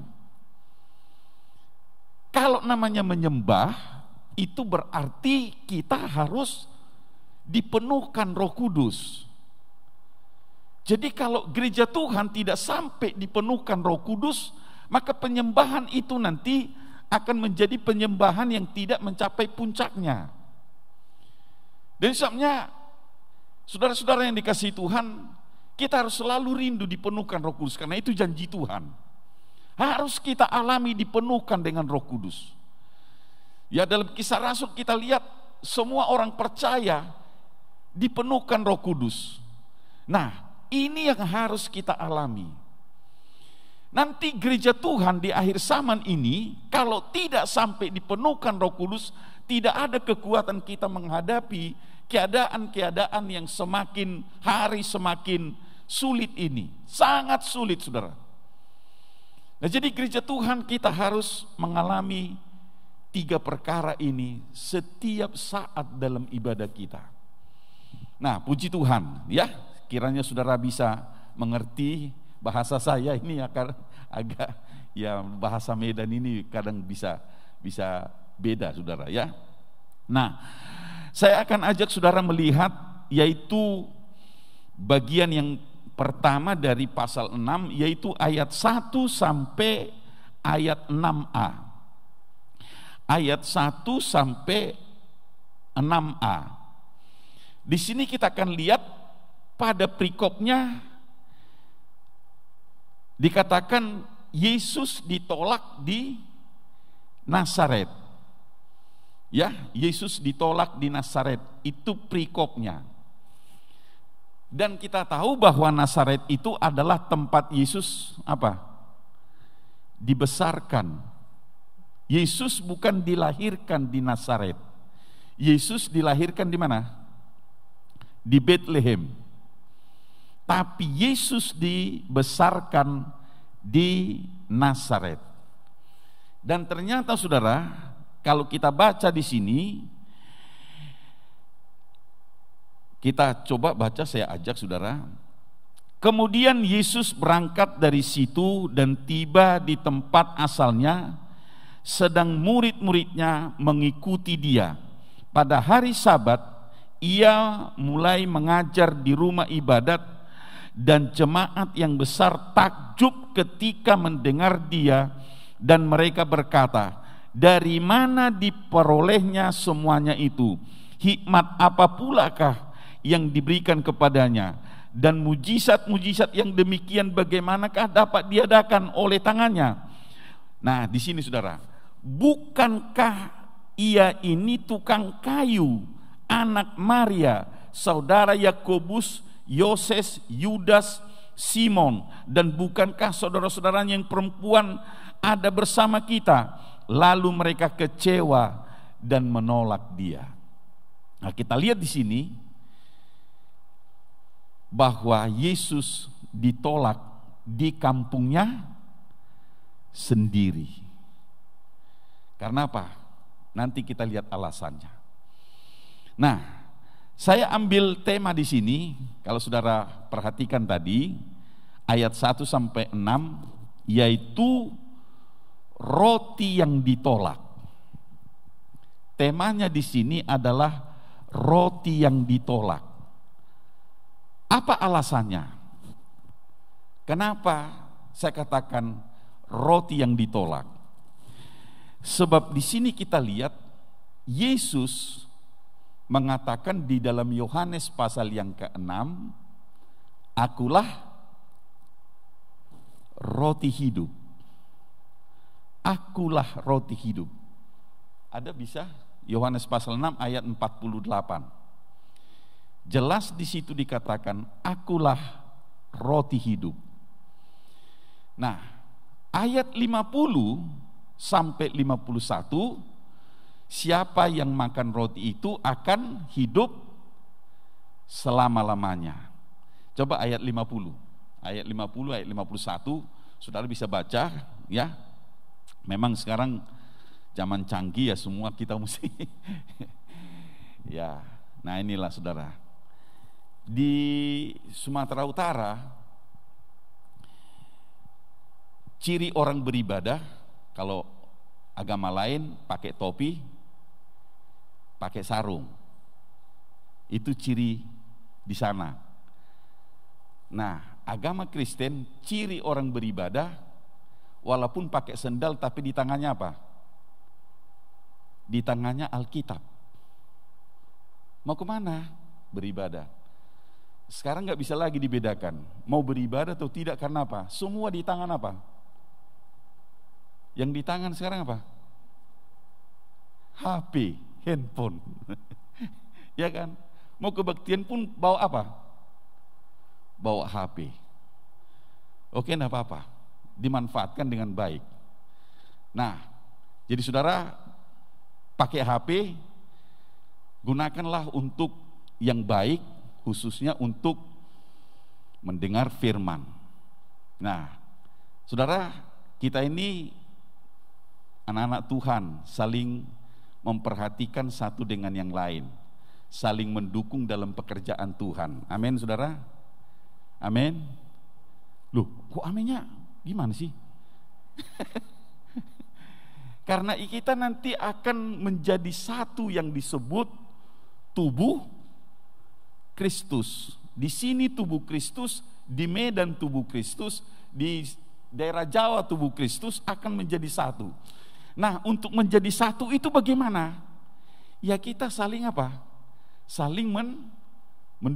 Speaker 5: Kalau namanya menyembah, itu berarti kita harus dipenuhkan Roh Kudus. Jadi kalau gereja Tuhan tidak sampai dipenuhkan Roh Kudus, maka penyembahan itu nanti akan menjadi penyembahan yang tidak mencapai puncaknya. Dan sebabnya, saudara-saudara yang dikasihi Tuhan, kita harus selalu rindu dipenuhkan Roh Kudus, karena itu janji Tuhan. Harus kita alami dipenuhkan dengan Roh Kudus. Ya, dalam Kisah Rasul kita lihat semua orang percaya dipenuhkan Roh Kudus. Nah, ini yang harus kita alami. Nanti gereja Tuhan di akhir zaman ini, kalau tidak sampai dipenuhkan Roh Kudus, tidak ada kekuatan kita menghadapi keadaan-keadaan yang semakin hari semakin sulit ini. Sangat sulit, saudara. Nah, jadi gereja Tuhan kita harus mengalami 3 perkara ini setiap saat dalam ibadah kita. Nah, puji Tuhan, ya, kiranya saudara bisa mengerti bahasa saya ini agak ya, bahasa Medan ini kadang bisa beda, saudara, ya. Nah, saya akan ajak saudara melihat yaitu bagian yang pertama dari pasal 6, yaitu ayat 1 sampai ayat 6a. Ayat 1 sampai 6a. Di sini kita akan lihat pada perikopnya dikatakan Yesus ditolak di Nazaret. Ya, Yesus ditolak di Nazaret, itu perikopnya. Dan kita tahu bahwa Nazaret itu adalah tempat Yesus apa? Dibesarkan. Yesus bukan dilahirkan di Nazaret. Yesus dilahirkan di mana? Di Bethlehem. Tapi Yesus dibesarkan di Nazaret. Dan ternyata saudara, kalau kita baca di sini, kita coba baca, saya ajak saudara. Kemudian Yesus berangkat dari situ dan tiba di tempat asalnya, sedang murid-muridnya mengikuti dia. Pada hari Sabat, ia mulai mengajar di rumah ibadat, dan jemaat yang besar takjub ketika mendengar dia, dan mereka berkata, dari mana diperolehnya semuanya itu? Hikmat apa pulakah yang diberikan kepadanya? Dan mujizat-mujizat yang demikian bagaimanakah dapat diadakan oleh tangannya? Nah, di sini saudara, bukankah ia ini tukang kayu, anak Maria, saudara Yakobus, Yoses, Yudas, Simon, dan bukankah saudara-saudaranya yang perempuan ada bersama kita? Lalu mereka kecewa dan menolak dia. Nah, kita lihat di sini bahwa Yesus ditolak di kampungnya sendiri. Karena apa? Nanti kita lihat alasannya. Nah, saya ambil tema di sini, kalau saudara perhatikan tadi, ayat 1 sampai 6, yaitu roti yang ditolak. Temanya di sini adalah roti yang ditolak. Apa alasannya? Kenapa saya katakan roti yang ditolak? Sebab di sini kita lihat Yesus mengatakan di dalam Yohanes pasal yang ke-6, akulah roti hidup. Akulah roti hidup. Ada bisa? Yohanes pasal 6 ayat 48. Jelas di situ dikatakan, akulah roti hidup. Nah, ayat 50 sampai 51, siapa yang makan roti itu akan hidup selama-lamanya. Coba ayat 50. Ayat 50, ayat 51, saudara bisa baca ya. Memang sekarang zaman canggih ya, semua kita mesti ya. Nah, inilah saudara. Di Sumatera Utara, ciri orang beribadah, kalau agama lain pakai topi, pakai sarung. Itu ciri di sana. Nah, agama Kristen, ciri orang beribadah, walaupun pakai sendal tapi di tangannya apa? Di tangannya Alkitab. Mau kemana? Beribadah. Sekarang nggak bisa lagi dibedakan mau beribadah atau tidak, karena apa? Semua di tangan apa? Yang di tangan sekarang apa? HP, handphone. Ya kan? Mau kebaktian pun bawa apa? Bawa HP. Oke, enggak apa-apa. Dimanfaatkan dengan baik. Nah, jadi saudara pakai HP, gunakanlah untuk yang baik, khususnya untuk mendengar firman. Nah, saudara, kita ini anak-anak Tuhan saling memperhatikan satu dengan yang lain, saling mendukung dalam pekerjaan Tuhan. Amin, saudara? Amin. Loh, kok aminnya gimana sih? Karena kita nanti akan menjadi satu yang disebut tubuh Kristus. Di sini tubuh Kristus, di Medan tubuh Kristus, di daerah Jawa tubuh Kristus akan menjadi satu. Nah, untuk menjadi satu itu bagaimana? Ya kita saling apa? Saling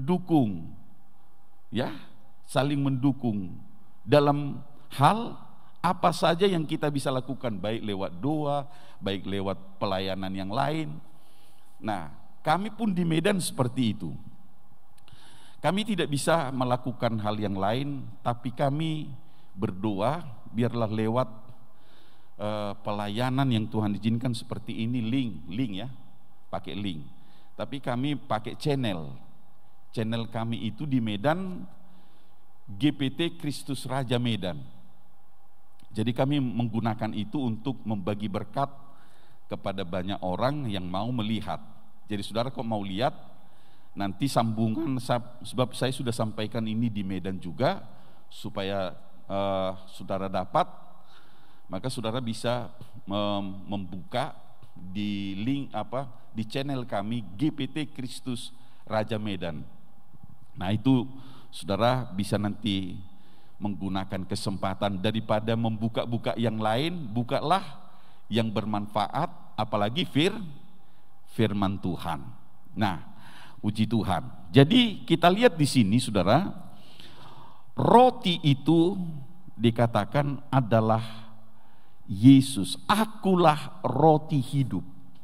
Speaker 5: mendukung. Ya, saling mendukung dalam hal apa saja yang kita bisa lakukan, baik lewat doa, baik lewat pelayanan yang lain. Nah, kami pun di Medan seperti itu. Kami tidak bisa melakukan hal yang lain, tapi kami berdoa biarlah lewat pelayanan yang Tuhan izinkan seperti ini, link ya, pakai link. Tapi kami pakai channel kami itu di Medan, GPT Kristus Raja Medan. Jadi kami menggunakan itu untuk membagi berkat kepada banyak orang yang mau melihat. Jadi saudara kok mau lihat, nanti sambungan, sebab saya sudah sampaikan ini di Medan juga, supaya saudara dapat, maka saudara bisa membuka di link di channel kami GPT Kristus Raja Medan. Nah itu saudara bisa nanti menggunakan kesempatan, daripada membuka-buka yang lain, bukalah yang bermanfaat, apalagi firman Tuhan. Nah, puji Tuhan. Jadi kita lihat di sini saudara, roti itu dikatakan adalah Yesus. Akulah roti hidup.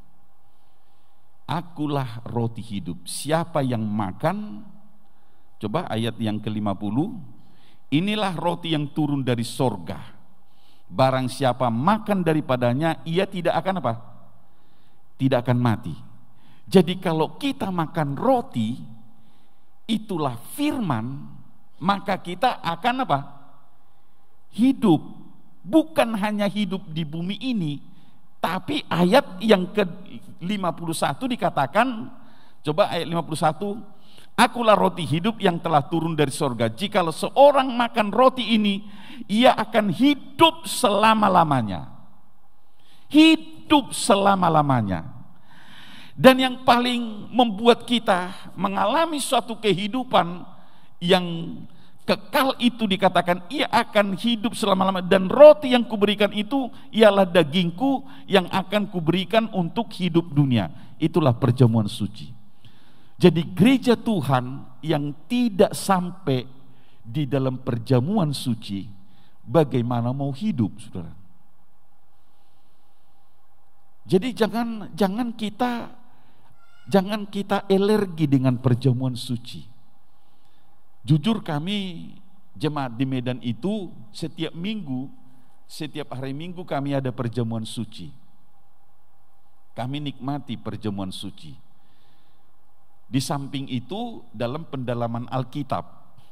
Speaker 5: Akulah roti hidup. Siapa yang makan, coba ayat yang ke-50, inilah roti yang turun dari sorga. Barang siapa makan daripadanya, ia tidak akan apa? Tidak akan mati. Jadi kalau kita makan roti, itulah firman, maka kita akan apa? Hidup. Bukan hanya hidup di bumi ini, tapi ayat yang ke-51 dikatakan, coba ayat 51, akulah roti hidup yang telah turun dari sorga. Jikalau seorang makan roti ini, ia akan hidup selama-lamanya. Hidup selama-lamanya. Dan yang paling membuat kita mengalami suatu kehidupan yang kekal itu dikatakan, ia akan hidup selama-lamanya. Dan roti yang kuberikan itu ialah dagingku yang akan kuberikan untuk hidup dunia. Itulah perjamuan suci. Jadi gereja Tuhan yang tidak sampai di dalam perjamuan suci, bagaimana mau hidup, saudara? Jadi jangan kita alergi dengan perjamuan suci. Jujur kami jemaat di Medan itu setiap minggu, setiap hari Minggu kami ada perjamuan suci. Kami nikmati perjamuan suci. Di samping itu dalam pendalaman Alkitab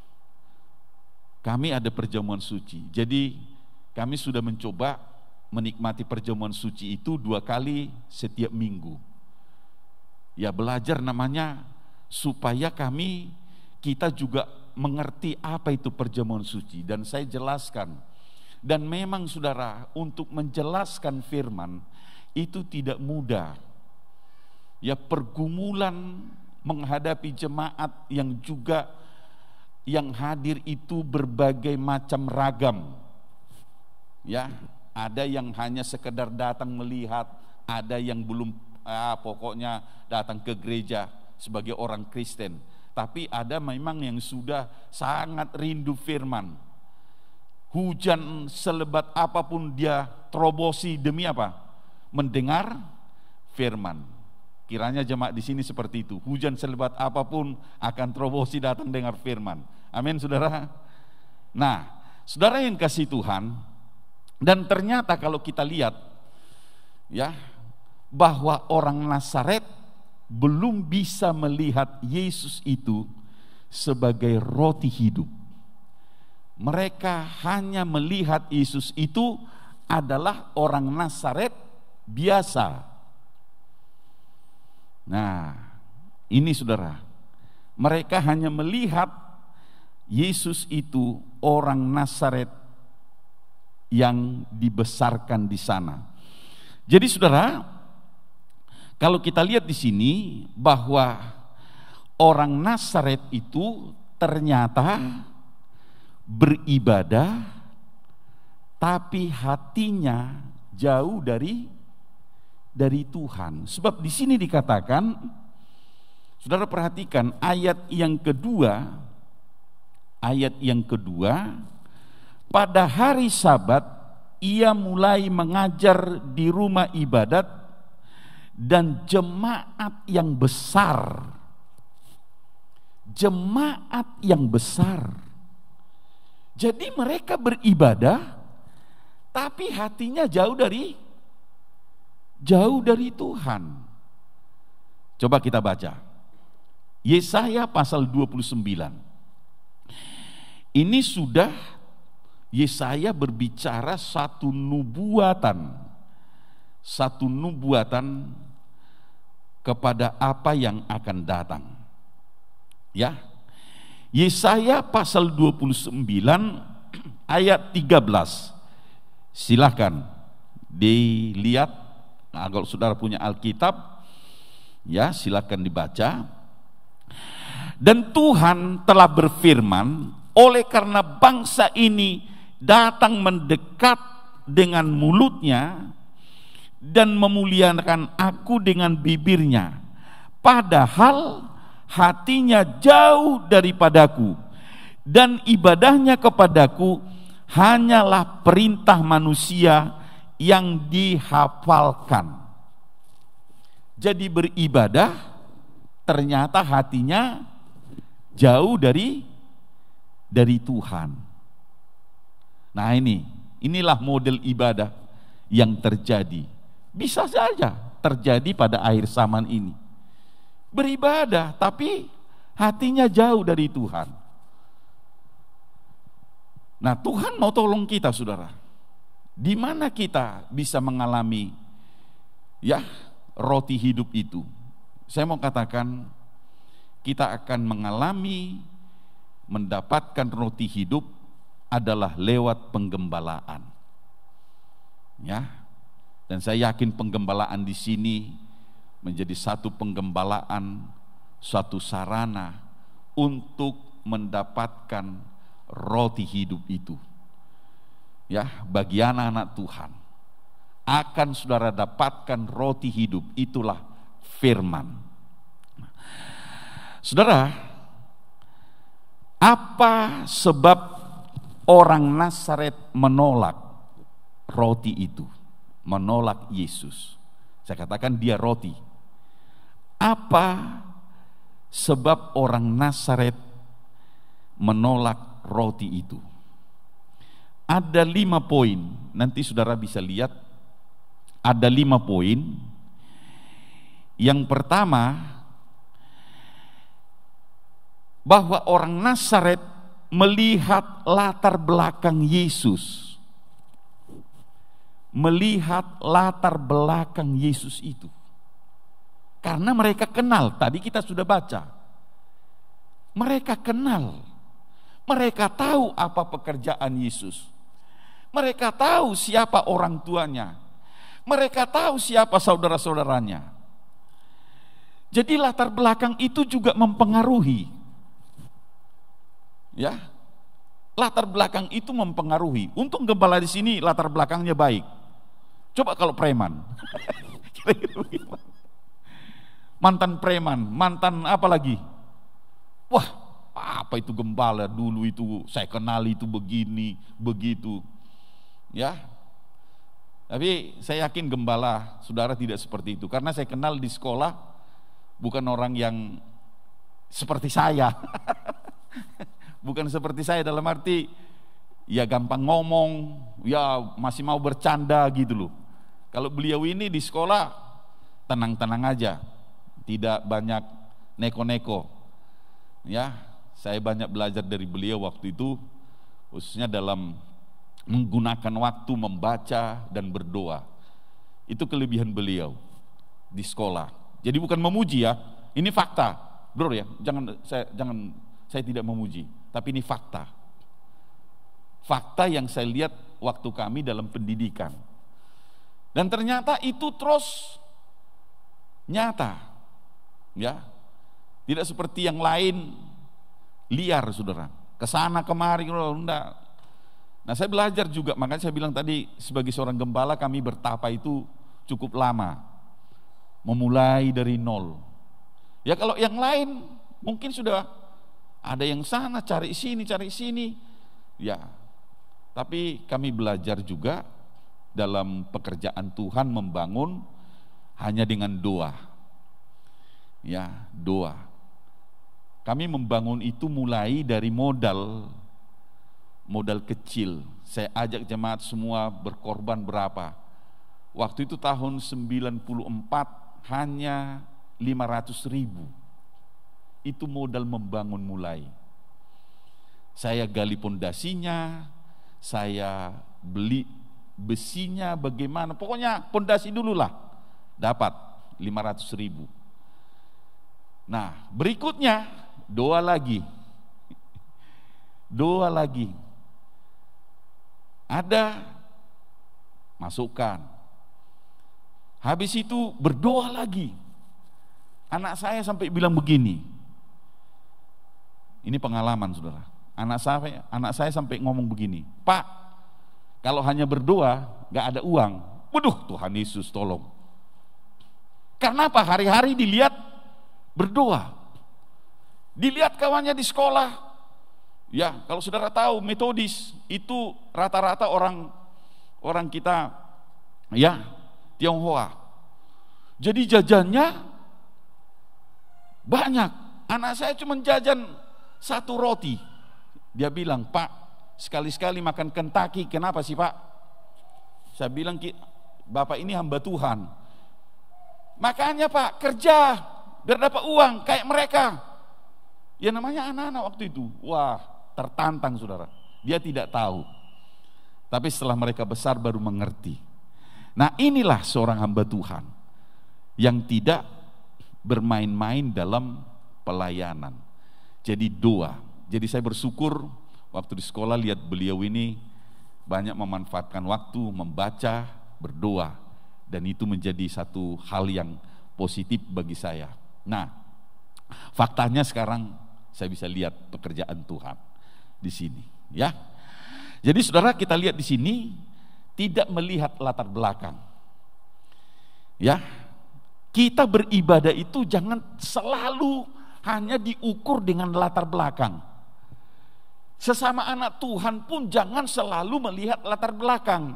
Speaker 5: kami ada perjamuan suci. Jadi kami sudah mencoba menikmati perjamuan suci itu 2 kali setiap minggu. Ya belajar namanya, supaya kita juga mengerti apa itu perjamuan suci. Dan saya jelaskan. Dan memang saudara, untuk menjelaskan firman itu tidak mudah. Ya pergumulan menghadapi jemaat yang juga yang hadir itu berbagai macam ragam. Ya, ada yang hanya sekedar datang melihat, ada yang belum pokoknya datang ke gereja sebagai orang Kristen. Tapi ada memang yang sudah sangat rindu firman. Hujan selebat apapun dia terobosi demi apa? Mendengar firman. Kiranya jemaat di sini seperti itu. Hujan selebat apapun akan terobosi datang dengar firman. Amin, saudara. Nah, saudara yang kasih Tuhan, dan ternyata kalau kita lihat ya, bahwa orang Nazaret belum bisa melihat Yesus itu sebagai roti hidup. Mereka hanya melihat Yesus itu adalah orang Nazaret biasa. Nah, ini saudara, mereka hanya melihat Yesus itu orang Nazaret yang dibesarkan di sana. Jadi saudara, kalau kita lihat di sini bahwa orang Nazaret itu ternyata beribadah, tapi hatinya jauh dari Tuhan. Sebab di sini dikatakan, saudara perhatikan ayat yang kedua, pada hari Sabat ia mulai mengajar di rumah ibadat dan jemaat yang besar. Jemaat yang besar. Jadi mereka beribadah, tapi hatinya jauh dari Tuhan. Coba kita baca Yesaya pasal 29. Ini sudah Yesaya berbicara satu nubuatan kepada apa yang akan datang. Ya. Yesaya pasal 29 ayat 13. Silakan dilihat. Nah, kalau saudara punya Alkitab, ya silakan dibaca. Dan Tuhan telah berfirman, oleh karena bangsa ini datang mendekat dengan mulutnya dan memuliakan aku dengan bibirnya, padahal hatinya jauh daripadaku, dan ibadahnya kepadaku hanyalah perintah manusia yang dihafalkan. Jadi beribadah, ternyata hatinya jauh dari Tuhan. Nah inilah model ibadah yang terjadi. Bisa saja terjadi pada akhir zaman ini. Beribadah tapi hatinya jauh dari Tuhan. Nah, Tuhan mau tolong kita, saudara. Di mana kita bisa mengalami roti hidup itu? Saya mau katakan kita akan mengalami mendapatkan roti hidup adalah lewat penggembalaan. Ya. Dan saya yakin penggembalaan di sini menjadi satu penggembalaan, suatu sarana untuk mendapatkan roti hidup itu. Ya, bagi anak-anak Tuhan akan saudara dapatkan roti hidup, itulah firman. Saudara, apa sebab orang Nazaret menolak roti itu? Menolak Yesus. Saya katakan dia roti. Apa sebab orang Nazaret menolak roti itu? Ada 5 poin. Nanti saudara bisa lihat. Ada 5 poin. Yang pertama, bahwa orang Nazaret melihat latar belakang Yesus. Melihat latar belakang Yesus itu. Karena mereka kenal, tadi kita sudah baca. Mereka kenal. Mereka tahu apa pekerjaan Yesus. Mereka tahu siapa orang tuanya. Mereka tahu siapa saudara-saudaranya. Jadi latar belakang itu juga mempengaruhi. Ya. Latar belakang itu mempengaruhi. Untung gembala di sini latar belakangnya baik. Coba kalau preman. Mantan preman, mantan apa lagi? Wah, apa itu gembala dulu itu saya kenal itu begini, begitu. Ya. Tapi saya yakin gembala saudara tidak seperti itu, karena saya kenal di sekolah bukan orang yang seperti saya. Bukan seperti saya dalam arti ya gampang ngomong, ya masih mau bercanda gitu loh. Kalau beliau ini di sekolah tenang-tenang aja, tidak banyak neko-neko. Ya, saya banyak belajar dari beliau waktu itu, khususnya dalam menggunakan waktu membaca dan berdoa. Itu kelebihan beliau di sekolah. Jadi bukan memuji ya, ini fakta, bro ya. Saya tidak memuji, tapi ini fakta. Fakta yang saya lihat waktu kami dalam pendidikan. Dan ternyata itu terus nyata. Ya. Tidak seperti yang lain liar, Saudara. Kesana kemari enggak. Nah, saya belajar juga, makanya saya bilang tadi sebagai seorang gembala kami bertapa itu cukup lama. Memulai dari nol. Ya kalau yang lain mungkin sudah ada yang sana cari sini. Ya. Tapi kami belajar juga dalam pekerjaan Tuhan membangun hanya dengan doa. Ya, doa. Kami membangun itu mulai dari modal kecil. Saya ajak jemaat semua berkorban berapa? Waktu itu tahun 94 hanya 500.000. Itu modal membangun mulai. Saya gali pondasinya, saya beli besinya bagaimana, pokoknya pondasi dulu lah, dapat 500.000. Nah berikutnya doa lagi, ada masukkan, habis itu berdoa lagi. Anak saya sampai bilang begini, ini pengalaman saudara, anak saya sampai ngomong begini, Pak, kalau hanya berdoa gak ada uang, waduh Tuhan Yesus tolong. Karena apa? Hari-hari dilihat berdoa, dilihat kawannya di sekolah. Ya, kalau saudara tahu Metodis itu rata-rata orang kita ya Tionghoa. Jadi jajannya banyak. Anak saya cuma jajan 1 roti. Dia bilang, Pak, sekali-sekali makan Kentucky. Kenapa sih Pak? Saya bilang, Bapak ini hamba Tuhan. Makanya Pak, kerja biar dapat uang kayak mereka. Ya namanya anak-anak waktu itu. Wah, tertantang saudara. Dia tidak tahu. Tapi setelah mereka besar baru mengerti. Nah inilah seorang hamba Tuhan yang tidak bermain-main dalam pelayanan. Jadi doa. Jadi saya bersyukur waktu di sekolah lihat beliau ini banyak memanfaatkan waktu membaca, berdoa, dan itu menjadi satu hal yang positif bagi saya. Nah, faktanya sekarang saya bisa lihat pekerjaan Tuhan di sini, ya. Jadi saudara, kita lihat di sini tidak melihat latar belakang. Ya. Kita beribadah itu jangan selalu hanya diukur dengan latar belakang. Sesama anak Tuhan pun jangan selalu melihat latar belakang.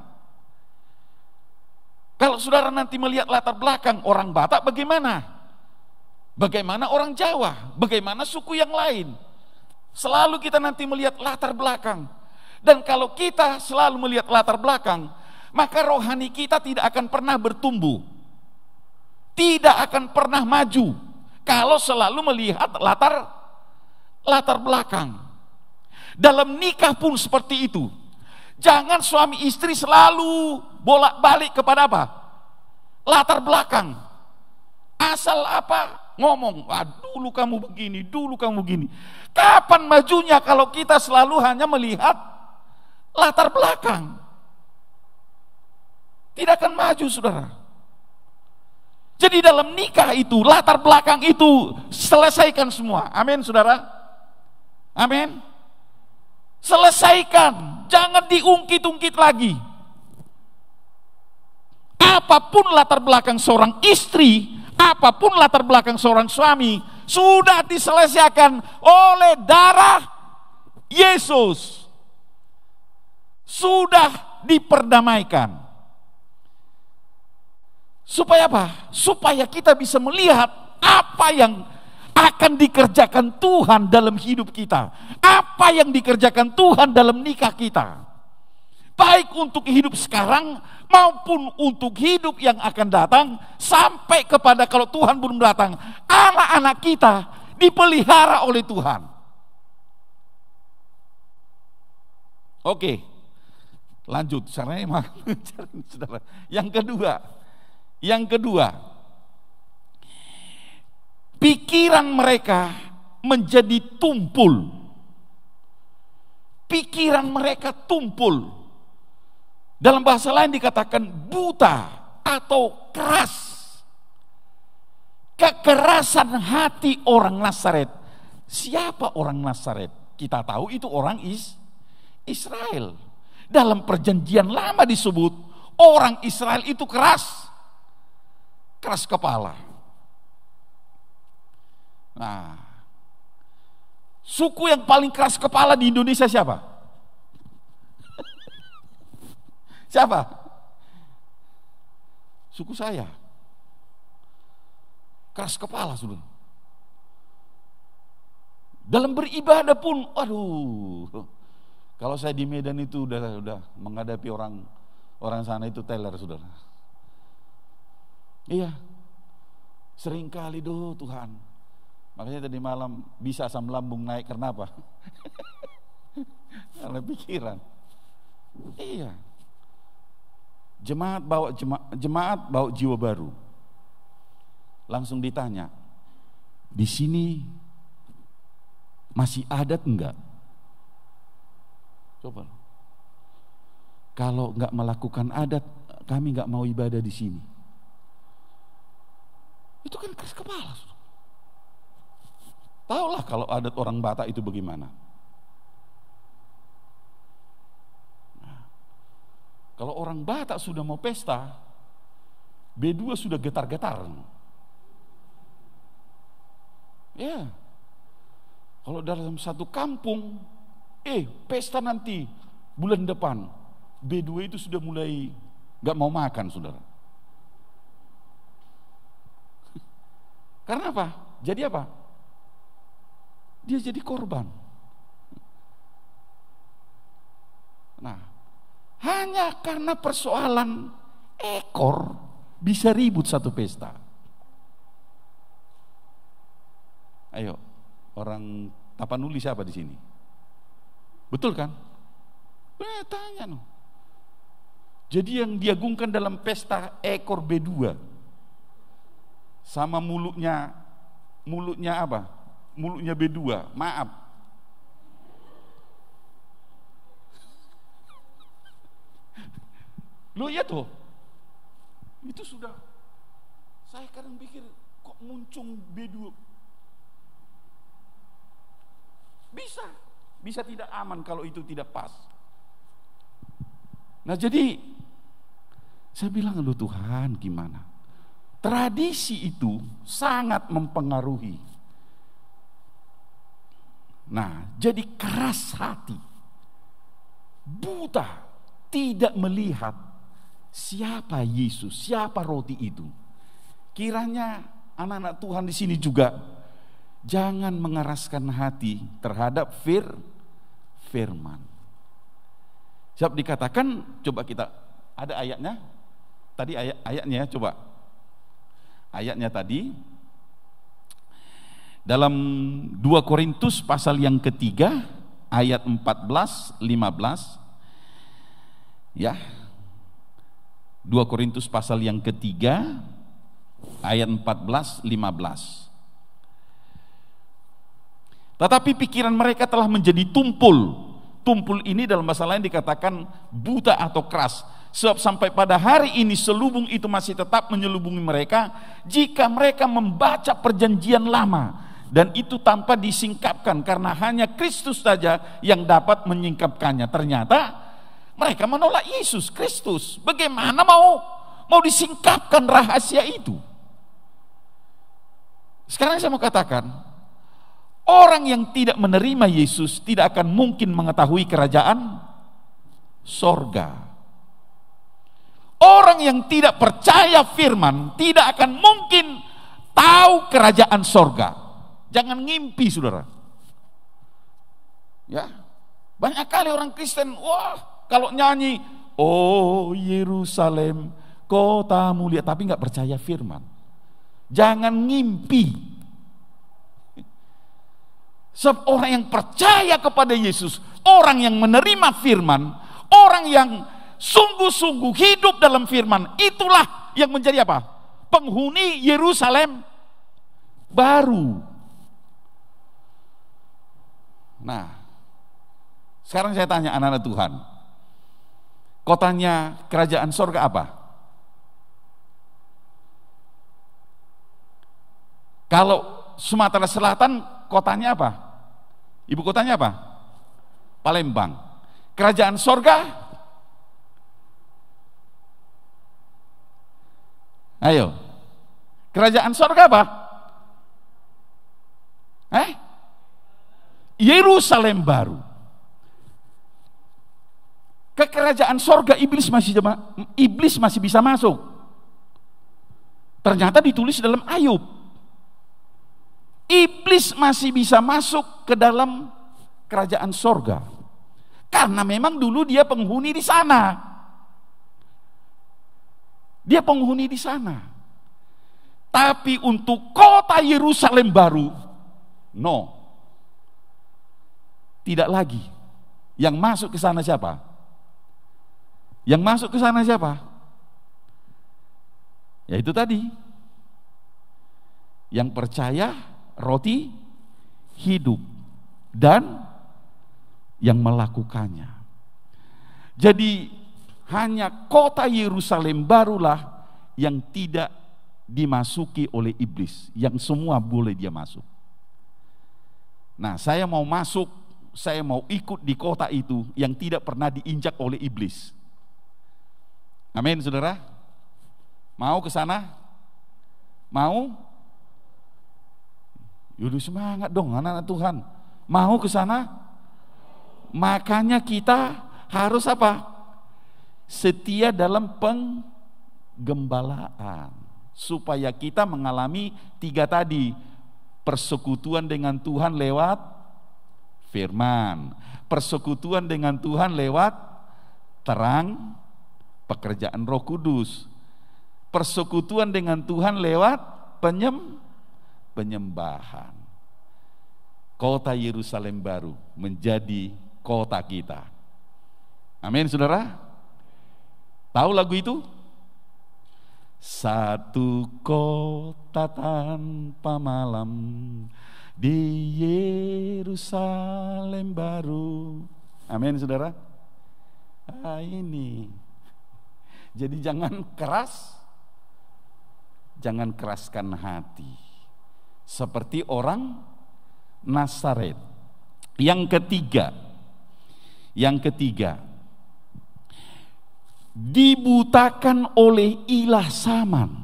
Speaker 5: Kalau saudara nanti melihat latar belakang, orang Batak bagaimana? Bagaimana orang Jawa? Bagaimana suku yang lain? Selalu kita nanti melihat latar belakang. Dan kalau kita selalu melihat latar belakang, maka rohani kita tidak akan pernah bertumbuh. Tidak akan pernah maju kalau selalu melihat latar belakang. Dalam nikah pun seperti itu. Jangan suami istri selalu bolak-balik kepada apa? Latar belakang. Asal apa? Ngomong, dulu kamu begini, dulu kamu begini. Kapan majunya kalau kita selalu hanya melihat latar belakang? Tidak akan maju saudara. Jadi dalam nikah itu, latar belakang itu selesaikan semua. Amin saudara. Amin. Selesaikan, jangan diungkit-ungkit lagi. Apapun latar belakang seorang istri, apapun latar belakang seorang suami, sudah diselesaikan oleh darah Yesus. Sudah diperdamaikan. Supaya apa? Supaya kita bisa melihat apa yang akan dikerjakan Tuhan dalam hidup kita. Apa yang dikerjakan Tuhan dalam nikah kita. Baik untuk hidup sekarang maupun untuk hidup yang akan datang. Sampai kepada kalau Tuhan belum datang, anak-anak kita dipelihara oleh Tuhan. Oke, lanjut. Saudara. Yang kedua, pikiran mereka menjadi tumpul. Pikiran mereka tumpul. Dalam bahasa lain dikatakan buta atau keras. Kekerasan hati orang Nazaret. Siapa orang Nazaret? Kita tahu itu orang Israel. Dalam perjanjian lama disebut orang Israel itu keras kepala. Nah, suku yang paling keras kepala di Indonesia siapa? Siapa? suku saya. Keras kepala sudah. Dalam beribadah pun, aduh. Kalau saya di Medan itu udah menghadapi orang sana itu teler, saudara. Iya. Seringkali Tuhan. Makanya tadi malam bisa asam lambung naik karena apa? Karena pikiran. Iya. Jemaat bawa jiwa baru. Langsung ditanya, di sini masih adat enggak? Coba. Kalau enggak melakukan adat, kami enggak mau ibadah di sini. Itu kan keras kepala. Tahulah kalau adat orang Batak itu bagaimana. Nah, kalau orang Batak sudah mau pesta, B2 sudah getar-getar. Ya. Kalau dalam satu kampung, pesta nanti bulan depan, B2 itu sudah mulai gak mau makan, saudara. Karena apa? Jadi apa? Dia jadi korban. Nah, hanya karena persoalan ekor bisa ribut satu pesta. Ayo, orang Tapanuli siapa di sini? Betul kan? Tanya no. Jadi yang diagungkan dalam pesta ekor B2 sama mulutnya apa? Mulutnya B2, maaf. Lo ya tuh. Itu sudah. Saya kadang pikir kok muncul B2. Bisa tidak aman kalau itu tidak pas. Nah jadi saya bilang, loh Tuhan gimana? Tradisi itu sangat mempengaruhi. Nah jadi keras hati, buta, tidak melihat siapa Yesus, siapa roti itu. Kiranya anak-anak Tuhan di sini juga jangan mengeraskan hati terhadap firman. Siap dikatakan, coba kita ada ayatnya. Tadi ayatnya coba. Ayatnya tadi dalam 2 Korintus pasal yang ketiga ayat 14, 15. Ya. 2 Korintus pasal yang ketiga ayat 14, 15. Tetapi pikiran mereka telah menjadi tumpul. Tumpul ini dalam bahasa lain dikatakan buta atau keras. Sebab sampai pada hari ini selubung itu masih tetap menyelubungi mereka jika mereka membaca perjanjian lama. Dan itu tanpa disingkapkan karena hanya Kristus saja yang dapat menyingkapkannya. Ternyata mereka menolak Yesus Kristus. Bagaimana mau disingkapkan rahasia itu? Sekarang saya mau katakan, orang yang tidak menerima Yesus tidak akan mungkin mengetahui kerajaan sorga. Orang yang tidak percaya firman tidak akan mungkin tahu kerajaan sorga. Jangan ngimpi, saudara. Ya, banyak kali orang Kristen, kalau nyanyi, oh Yerusalem, kota mulia, tapi nggak percaya firman. Jangan ngimpi. Sebab orang yang percaya kepada Yesus, orang yang menerima firman, orang yang sungguh-sungguh hidup dalam firman, itulah yang menjadi apa? Penghuni Yerusalem baru. Nah, sekarang saya tanya anak-anak Tuhan, kotanya kerajaan sorga apa? Kalau Sumatera Selatan, kotanya apa? Ibu kotanya apa? Palembang. Kerajaan sorga? Ayo. Kerajaan sorga apa? Yerusalem baru. Ke kerajaan sorga iblis masih bisa masuk. Ternyata ditulis dalam Ayub. Iblis masih bisa masuk ke dalam kerajaan sorga. Karena memang dulu dia penghuni di sana. Dia penghuni di sana. Tapi untuk kota Yerusalem baru, no. Tidak lagi. Yang masuk ke sana siapa? Yang masuk ke sana siapa? Ya itu tadi. Yang percaya roti hidup dan yang melakukannya. Jadi hanya kota Yerusalem barulah yang tidak dimasuki oleh iblis, yang semua boleh dia masuk. Nah, saya mau masuk, saya mau ikut di kota itu yang tidak pernah diinjak oleh iblis. Amin, saudara. Mau ke sana? Mau? Yaudah semangat dong anak-anak Tuhan. Mau ke sana? Makanya kita harus apa? Setia dalam penggembalaan, supaya kita mengalami 3 tadi. Persekutuan dengan Tuhan lewat firman, persekutuan dengan Tuhan lewat terang pekerjaan Roh Kudus, persekutuan dengan Tuhan lewat penyembahan. Kota Yerusalem baru menjadi kota kita. Amin, saudara. Tahu lagu itu? Satu kota tanpa malam di Yerusalem baru. Amin, saudara. Ini. Jadi jangan keraskan hati. Seperti orang Nazaret. Yang ketiga, dibutakan oleh ilah saman.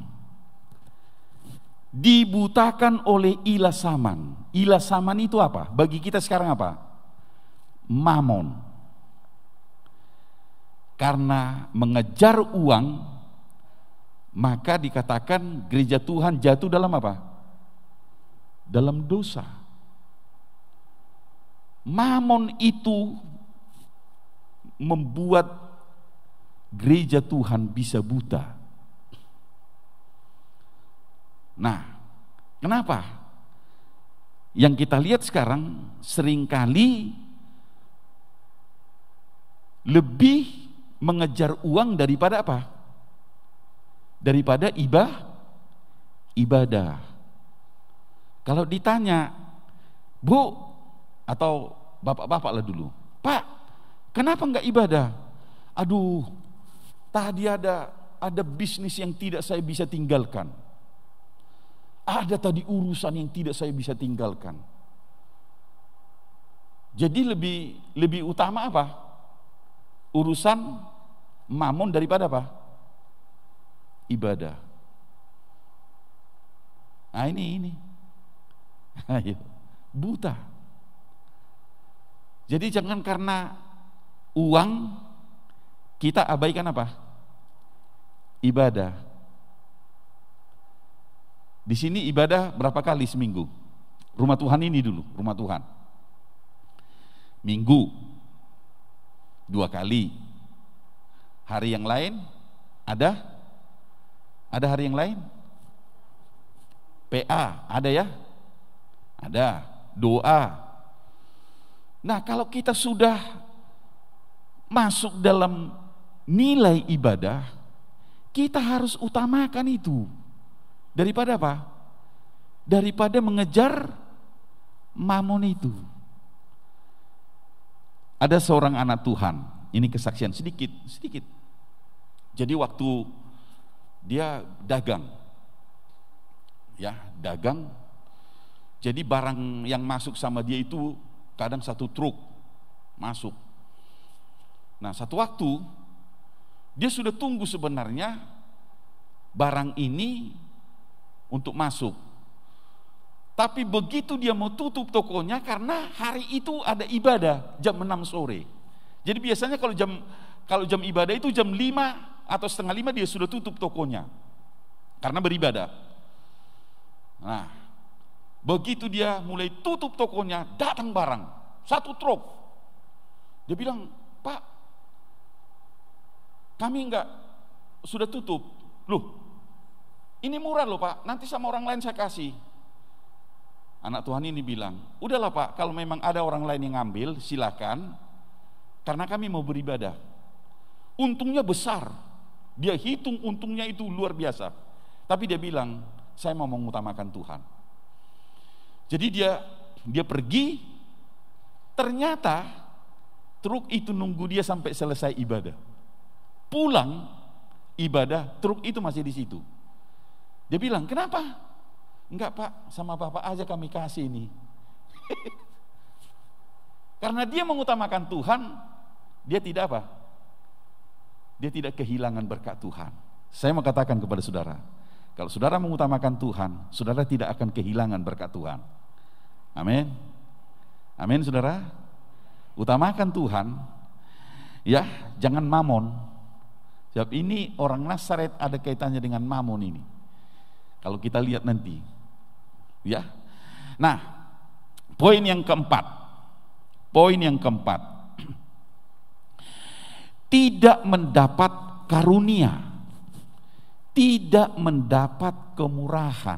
Speaker 5: Dibutakan oleh ilah saman. Ilah saman itu apa? Bagi kita sekarang apa? Mamon. Karena mengejar uang, maka dikatakan gereja Tuhan jatuh dalam apa? Dalam dosa. Mamon itu membuat gereja Tuhan bisa buta. Nah, kenapa? Yang kita lihat sekarang seringkali lebih mengejar uang daripada apa? Daripada ibadah. Kalau ditanya, Bu atau bapak-bapak lah dulu, Pak, kenapa enggak ibadah? Aduh, tadi ada bisnis yang tidak saya bisa tinggalkan. Ada tadi urusan yang tidak saya bisa tinggalkan. Jadi lebih utama apa? Urusan mamon daripada apa? Ibadah. Nah ini. Ayo, buta. Jadi jangan karena uang kita abaikan apa? Ibadah. Di sini ibadah berapa kali seminggu? Rumah Tuhan ini dulu, rumah Tuhan. Minggu 2 kali. Hari yang lain ada? Ada hari yang lain? PA ada ya? Ada. Doa. Nah, kalau kita sudah masuk dalam nilai ibadah, kita harus utamakan itu. Daripada apa? Daripada mengejar mamon itu. Ada seorang anak Tuhan, ini kesaksian sedikit. Jadi waktu dia dagang, jadi barang yang masuk sama dia itu kadang 1 truk masuk. Nah, satu waktu dia sudah tunggu sebenarnya barang ini untuk masuk. Tapi begitu dia mau tutup tokonya karena hari itu ada ibadah jam 6 sore. Jadi biasanya kalau jam ibadah itu jam 5 atau setengah 5 dia sudah tutup tokonya. karena beribadah. Nah, begitu dia mulai tutup tokonya, datang barang, 1 truk. Dia bilang, Pak, kami sudah tutup. Loh, ini murah loh Pak, nanti sama orang lain saya kasih. Anak Tuhan ini bilang, udahlah Pak, kalau memang ada orang lain yang ngambil, silakan, karena kami mau beribadah. Untungnya besar, dia hitung untungnya itu luar biasa. Tapi dia bilang, saya mau mengutamakan Tuhan. Jadi dia pergi, ternyata truk itu nunggu dia sampai selesai ibadah. Pulang ibadah, truk itu masih di situ. Dia bilang, kenapa? Enggak Pak, sama Bapak aja kami kasih ini. Karena dia mengutamakan Tuhan, dia tidak apa? Dia tidak kehilangan berkat Tuhan. Saya mau katakan kepada saudara, kalau saudara mengutamakan Tuhan, saudara tidak akan kehilangan berkat Tuhan. Amin. Amin saudara. Utamakan Tuhan. Ya, jangan mamon. Sebab ini orang Nazaret ada kaitannya dengan mamon ini. Kalau kita lihat nanti. Ya. Nah, poin yang keempat. Tidak mendapat karunia. Tidak mendapat kemurahan.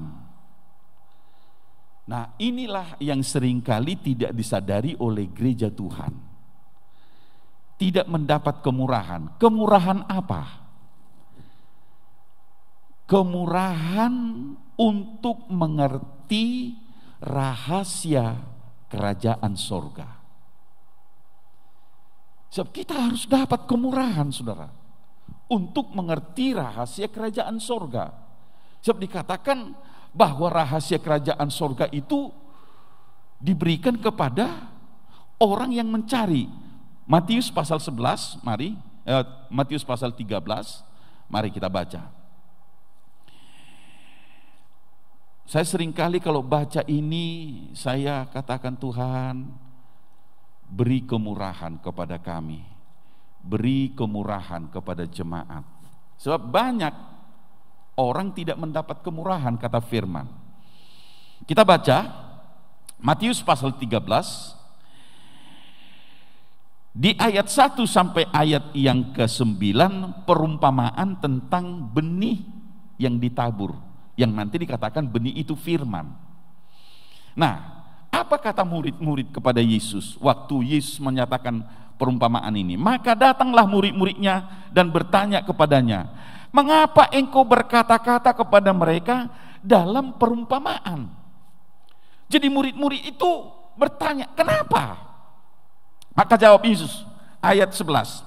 Speaker 5: Nah, inilah yang seringkali tidak disadari oleh gereja Tuhan. Tidak mendapat kemurahan. Kemurahan apa? Kemurahan untuk mengerti rahasia kerajaan sorga. Sebab kita harus dapat kemurahan, saudara, untuk mengerti rahasia kerajaan sorga. Sebab dikatakan bahwa rahasia kerajaan sorga itu diberikan kepada orang yang mencari. Matius pasal 11, Matius pasal 13, mari kita baca. Saya seringkali kalau baca ini, saya katakan, Tuhan, beri kemurahan kepada kami, beri kemurahan kepada jemaat. Sebab banyak orang tidak mendapat kemurahan, kata firman. Kita baca Matius pasal 13 di ayat 1 sampai ayat yang ke-9, perumpamaan tentang benih yang ditabur, yang nanti dikatakan benih itu firman. Nah, apa kata murid-murid kepada Yesus waktu Yesus menyatakan perumpamaan ini? Maka datanglah murid-muridnya dan bertanya kepadanya, mengapa engkau berkata-kata kepada mereka dalam perumpamaan? Jadi murid-murid itu bertanya, kenapa? Maka jawab Yesus, ayat 11.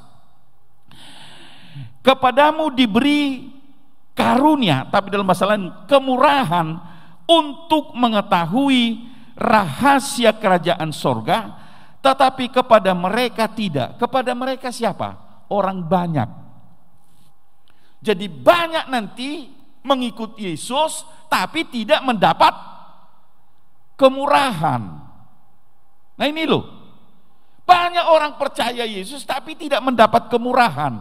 Speaker 5: Kepadamu diberi karunia, tapi dalam bahasa lain kemurahan, untuk mengetahui rahasia kerajaan sorga, tetapi kepada mereka tidak. Kepada mereka siapa? Orang banyak. Jadi banyak nanti mengikut Yesus, tapi tidak mendapat kemurahan. Nah ini loh, banyak orang percaya Yesus tapi tidak mendapat kemurahan.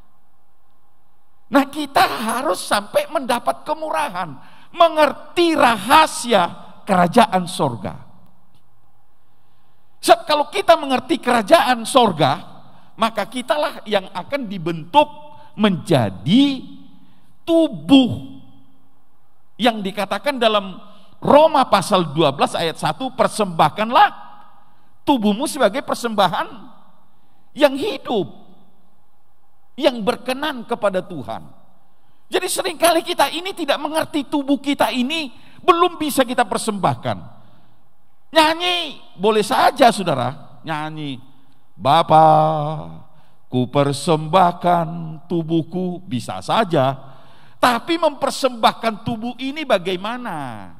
Speaker 5: Nah kita harus sampai mendapat kemurahan, mengerti rahasia kerajaan sorga. Sebab kalau kita mengerti kerajaan sorga, maka kitalah yang akan dibentuk menjadi tubuh yang dikatakan dalam Roma pasal 12 ayat 1, persembahkanlah tubuhmu sebagai persembahan yang hidup, yang berkenan kepada Tuhan. Jadi seringkali kita ini tidak mengerti tubuh kita ini belum bisa kita persembahkan. Nyanyi boleh saja saudara, nyanyi, Bapa, ku persembahkan tubuhku, bisa saja. Tapi mempersembahkan tubuh ini bagaimana?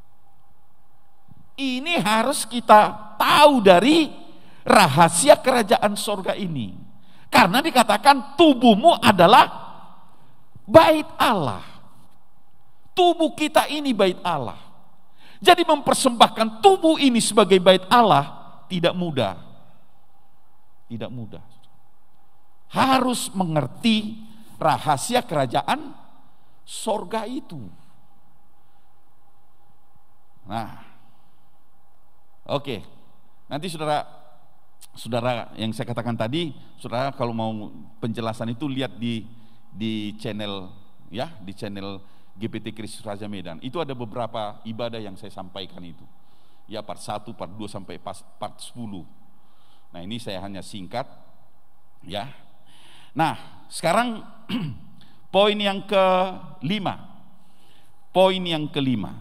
Speaker 5: Ini harus kita tahu dari rahasia kerajaan sorga ini. Karena dikatakan tubuhmu adalah bait Allah. Tubuh kita ini bait Allah. Jadi mempersembahkan tubuh ini sebagai bait Allah tidak mudah. Tidak mudah. Harus mengerti rahasia kerajaan sorga itu. Nah, oke. Nanti saudara yang saya katakan tadi, saudara kalau mau penjelasan itu lihat di channel ya, di channel GPT Kristus Raja Medan. Itu ada beberapa ibadah yang saya sampaikan itu. Ya, part 1, part 2 sampai part 10. Nah, ini saya hanya singkat ya. Nah, sekarang poin yang kelima. Poin yang kelima.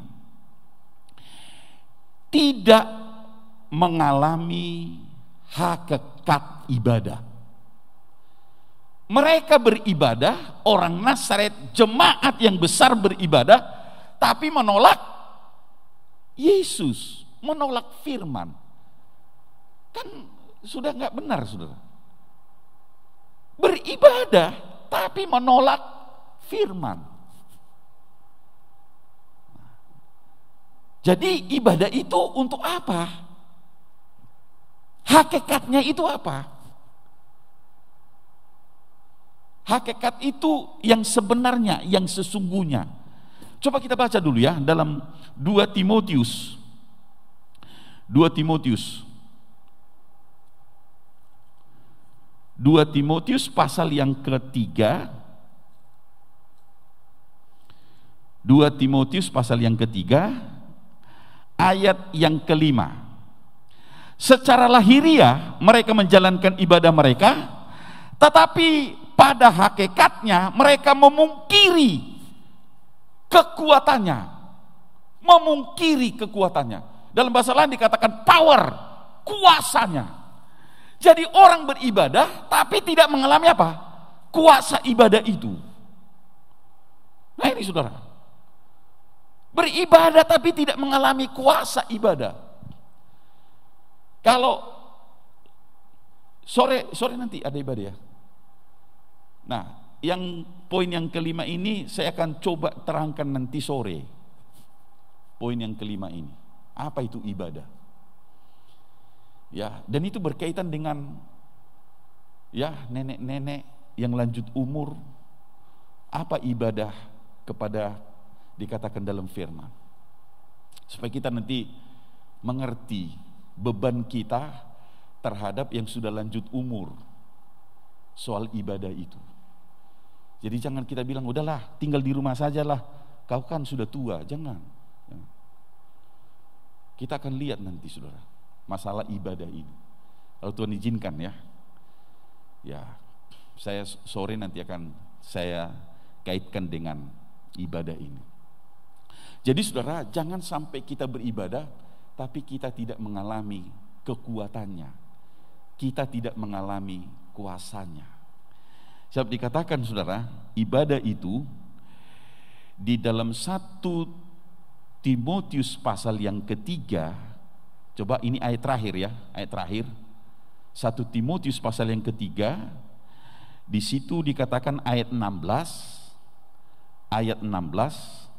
Speaker 5: Tidak mengalami hakikat ibadah. Mereka beribadah, orang Nazaret, jemaat yang besar beribadah, tapi menolak Yesus, menolak firman. Kan sudah nggak benar, saudara. Beribadah, tapi menolak firman. Jadi ibadah itu untuk apa? Hakikatnya itu apa? Hakikat itu yang sebenarnya, yang sesungguhnya. Coba kita baca dulu ya dalam 2 Timotius. 2 Timotius pasal yang ketiga. 2 Timotius pasal yang ketiga, ayat yang kelima. Secara lahiriah mereka menjalankan ibadah mereka, tetapi pada hakikatnya mereka memungkiri kekuatannya. Memungkiri kekuatannya. Dalam bahasa lain dikatakan power, kuasanya. Jadi orang beribadah tapi tidak mengalami apa? Kuasa ibadah itu. Nah ini saudara, beribadah tapi tidak mengalami kuasa ibadah. Kalau sore nanti ada ibadah ya. Nah, yang poin yang kelima ini saya akan coba terangkan nanti sore. Poin yang kelima ini, apa itu ibadah? Ya, dan itu berkaitan dengan ya nenek-nenek yang lanjut umur. Apa ibadah kepada dikatakan dalam firman? Supaya kita nanti mengerti beban kita terhadap yang sudah lanjut umur soal ibadah itu. Jadi jangan kita bilang udahlah tinggal di rumah sajalah, kau kan sudah tua. Jangan. Kita akan lihat nanti saudara masalah ibadah ini. Kalau Tuhan izinkan ya. Ya, saya sore nanti akan saya kaitkan dengan ibadah ini. Jadi saudara, jangan sampai kita beribadah tapi kita tidak mengalami kekuatannya. Kita tidak mengalami kuasanya. Sebab dikatakan saudara, ibadah itu di dalam 1 Timotius pasal yang ketiga. Coba ini ayat terakhir ya, ayat terakhir. 1 Timotius pasal yang ketiga. Di situ dikatakan ayat 16. Ayat 16.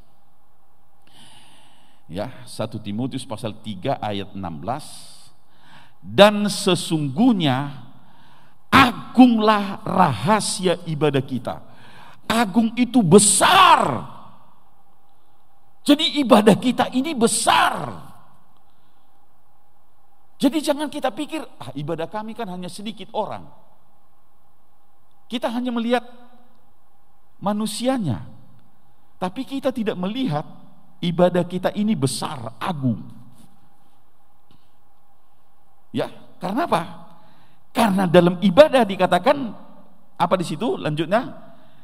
Speaker 5: Ya, 1 Timotius pasal 3 ayat 16. Dan sesungguhnya agunglah rahasia ibadah kita. Agung itu besar. Jadi ibadah kita ini besar. Jadi jangan kita pikir ibadah kami kan hanya sedikit orang. Kita hanya melihat manusianya. Tapi kita tidak melihat ibadah kita ini besar, agung. Ya, karena apa? Karena dalam ibadah dikatakan apa di situ lanjutnya?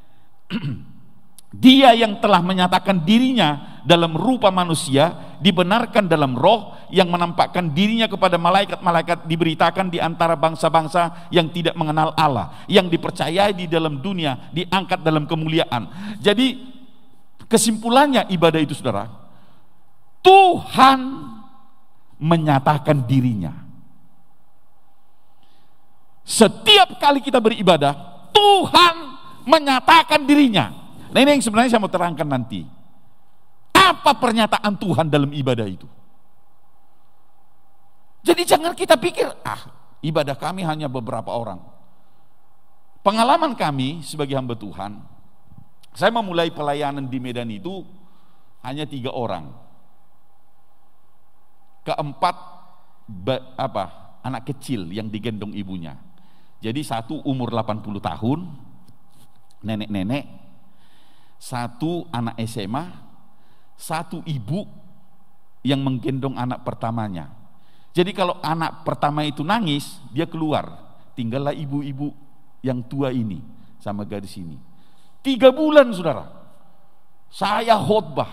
Speaker 5: Dia yang telah menyatakan dirinya dalam rupa manusia dibenarkan dalam roh, yang menampakkan dirinya kepada malaikat-malaikat diberitakan di antara bangsa-bangsa yang tidak mengenal Allah, yang dipercayai di dalam dunia diangkat dalam kemuliaan. Jadi kesimpulannya ibadah itu saudara, Tuhan menyatakan dirinya. Setiap kali kita beribadah, Tuhan menyatakan dirinya. Nah ini yang sebenarnya saya mau terangkan nanti. Apa pernyataan Tuhan dalam ibadah itu? Jadi jangan kita pikir, ibadah kami hanya beberapa orang. Pengalaman kami sebagai hamba Tuhan, Saya memulai pelayanan di Medan itu hanya 3 orang. Keempat anak kecil yang digendong ibunya. Jadi satu umur 80 tahun, nenek-nenek, satu anak SMA, satu ibu yang menggendong anak pertamanya. Jadi kalau anak pertama itu nangis, dia keluar, tinggallah ibu-ibu yang tua ini sama gadis ini. 3 bulan saudara, saya khotbah.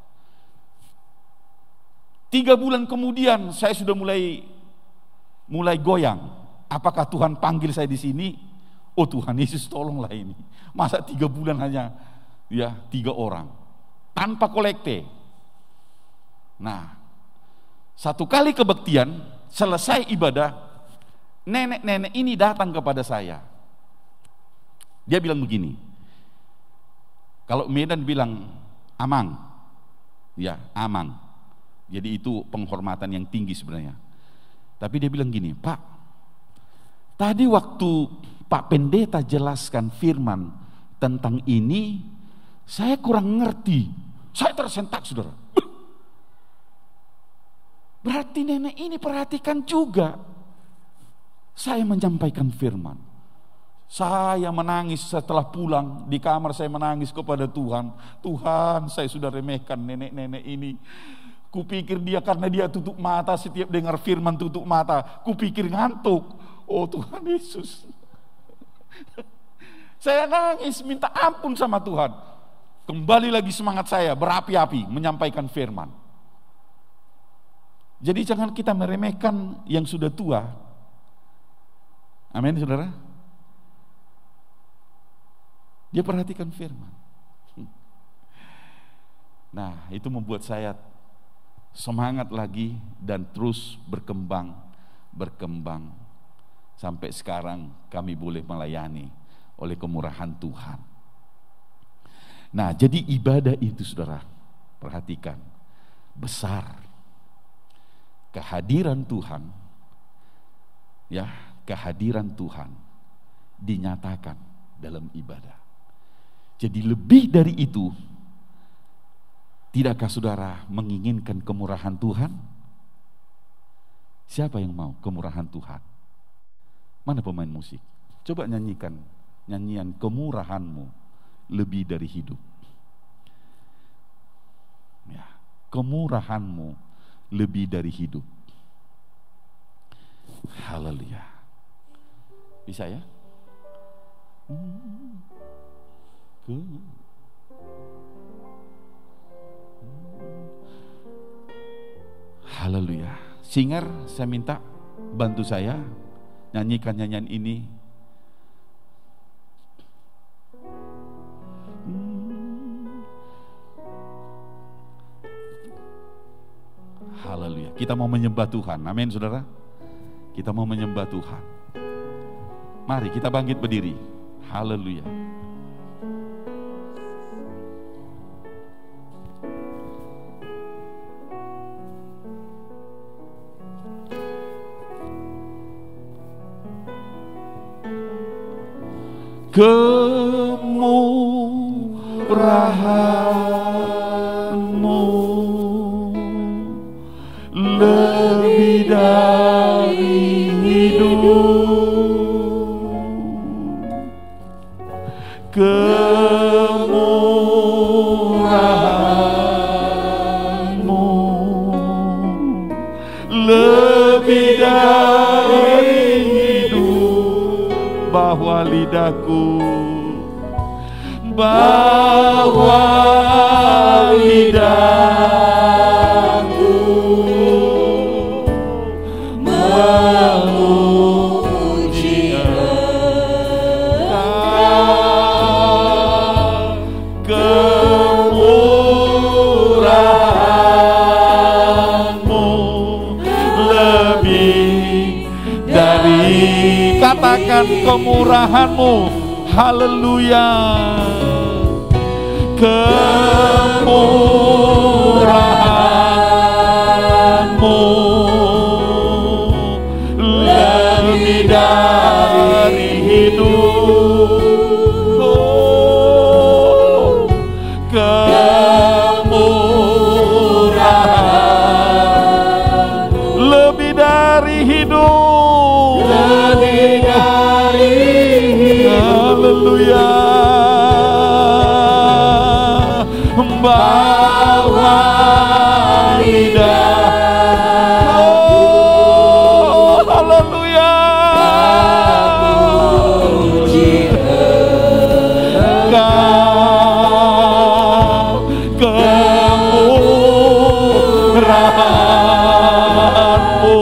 Speaker 5: 3 bulan kemudian saya sudah mulai goyang. Apakah Tuhan panggil saya di sini? Oh Tuhan Yesus, tolonglah ini. Masa 3 bulan hanya 3 orang tanpa kolekte. Nah, satu kali kebaktian, selesai ibadah, nenek-nenek ini datang kepada saya. Dia bilang begini, kalau Medan bilang amang, ya amang. Jadi itu penghormatan yang tinggi sebenarnya. Tapi dia bilang gini, Pak, tadi waktu Pak Pendeta jelaskan firman tentang ini, saya kurang ngerti. Saya tersentak saudara. Berarti nenek ini perhatikan juga. Saya menyampaikan firman. Saya menangis setelah pulang di kamar, saya menangis kepada Tuhan. Tuhan, saya sudah remehkan nenek-nenek ini. Kupikir dia karena dia tutup mata, setiap dengar firman tutup mata. Kupikir ngantuk. Oh Tuhan Yesus. Saya nangis minta ampun sama Tuhan. Kembali lagi semangat saya berapi-api menyampaikan firman. Jadi jangan kita meremehkan yang sudah tua. Amin saudara. Dia perhatikan firman. Nah, itu membuat saya semangat lagi dan terus berkembang sampai sekarang kami boleh melayani oleh kemurahan Tuhan. Nah, jadi ibadah itu saudara, perhatikan, besar. Kehadiran Tuhan, ya, kehadiran Tuhan dinyatakan dalam ibadah. Jadi lebih dari itu, tidakkah saudara menginginkan kemurahan Tuhan? Siapa yang mau kemurahan Tuhan? Mana pemain musik? Coba nyanyikan nyanyian kemurahan-Mu lebih dari hidup. Ya, kemurahan-Mu lebih dari hidup. Haleluya. Bisa ya? Haleluya. Singer, saya minta bantu saya nyanyikan nyanyian ini. Haleluya. Kita mau menyembah Tuhan. Amin saudara. Kita mau menyembah Tuhan. Mari kita bangkit berdiri. Haleluya. Kemurahan-Mu lebih dari hidup. Kemurahan-Mu lebih dari hidup. Bahwa lidahku
Speaker 2: memuji
Speaker 5: kemurahan-Mu lebih dari, katakan kemurahan-Mu. Haleluya. Kemurahan-Mu lebih dari hidup. Oh, kemurahan, lebih dari hidup,
Speaker 2: lebih dari hidup.
Speaker 5: Haleluya. Bawa lidah, oh haleluya.
Speaker 2: Puji
Speaker 5: Engkau kemurahan-Mu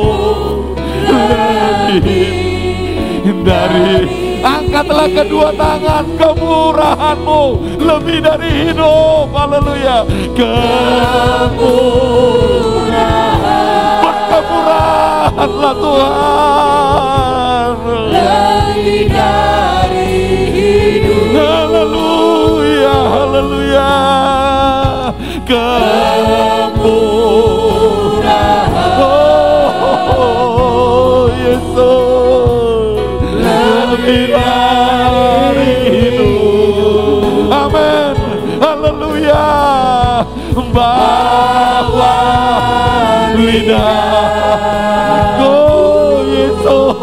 Speaker 5: lebih dari, angkatlah kedua tangan, kemurahan-Mu lebih dari hidup, haleluya. Berkemurahanlah Tuhan,
Speaker 2: lebih dari hidup.
Speaker 5: haleluya, haleluya. Kemurahan, oh Yesus, lebih dari hidup. Amin, haleluya. Bawa lidah, oh Yesus,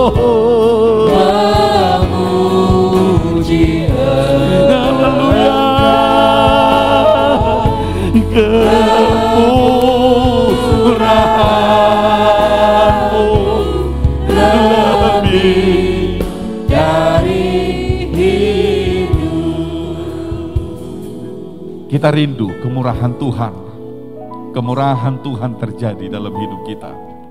Speaker 2: Memuji
Speaker 5: haleluya. Kemurahan-Mu lebih
Speaker 2: dari hidup.
Speaker 5: Kita rindu kemurahan Tuhan. Kemurahan Tuhan terjadi dalam hidup kita.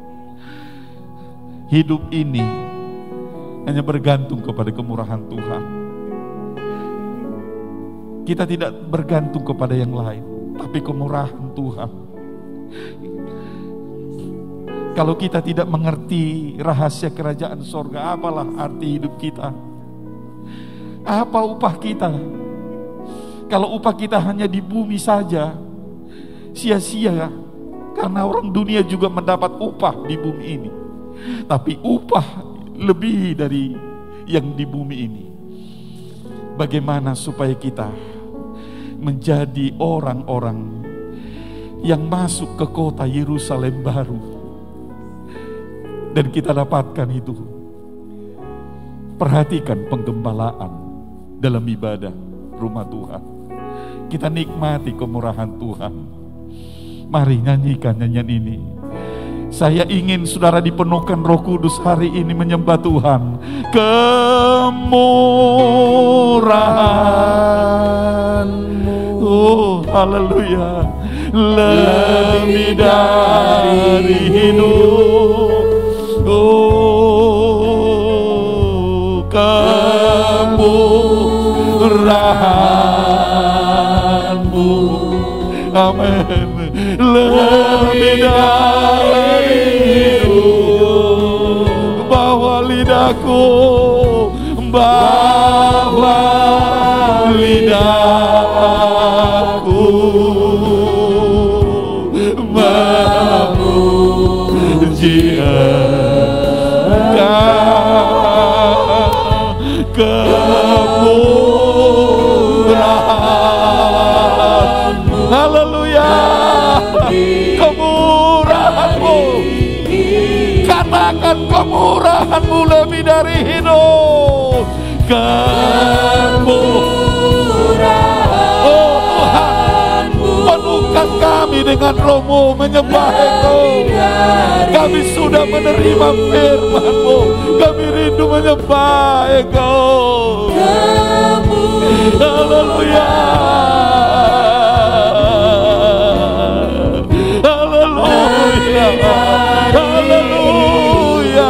Speaker 5: Hidup ini hanya bergantung kepada kemurahan Tuhan. Kita tidak bergantung kepada yang lain, tapi kemurahan Tuhan. Kalau kita tidak mengerti rahasia kerajaan sorga, apalah arti hidup kita? Apa upah kita? Kalau upah kita hanya di bumi saja, sia-sia, karena orang dunia juga mendapat upah di bumi ini. Tapi upah lebih dari yang di bumi ini. Bagaimana supaya kita menjadi orang-orang yang masuk ke kota Yerusalem baru, dan kita dapatkan itu. Perhatikan penggembalaan dalam ibadah rumah Tuhan. Kita nikmati kemurahan Tuhan. Mari nyanyikan nyanyian ini. Saya ingin saudara dipenuhkan Roh Kudus hari ini menyembah Tuhan. Kemurahan-Mu, oh haleluya, lebih dari hidup. Oh, kemurahan-Mu, amin, lebih dari hidup. Bawa lidahku, bawa lidahku memuji Engkau, kemurahan, haleluya, kemurahan-Mu. Katakan kemurahan-Mu lebih dari hidup. Kemurahan, oh Tuhan, penuhkan kami dengan Roh-Mu menyembah Engkau. Kami sudah menerima firman-Mu, kami rindu menyembah Engkau. Haleluya, haleluya, haleluya.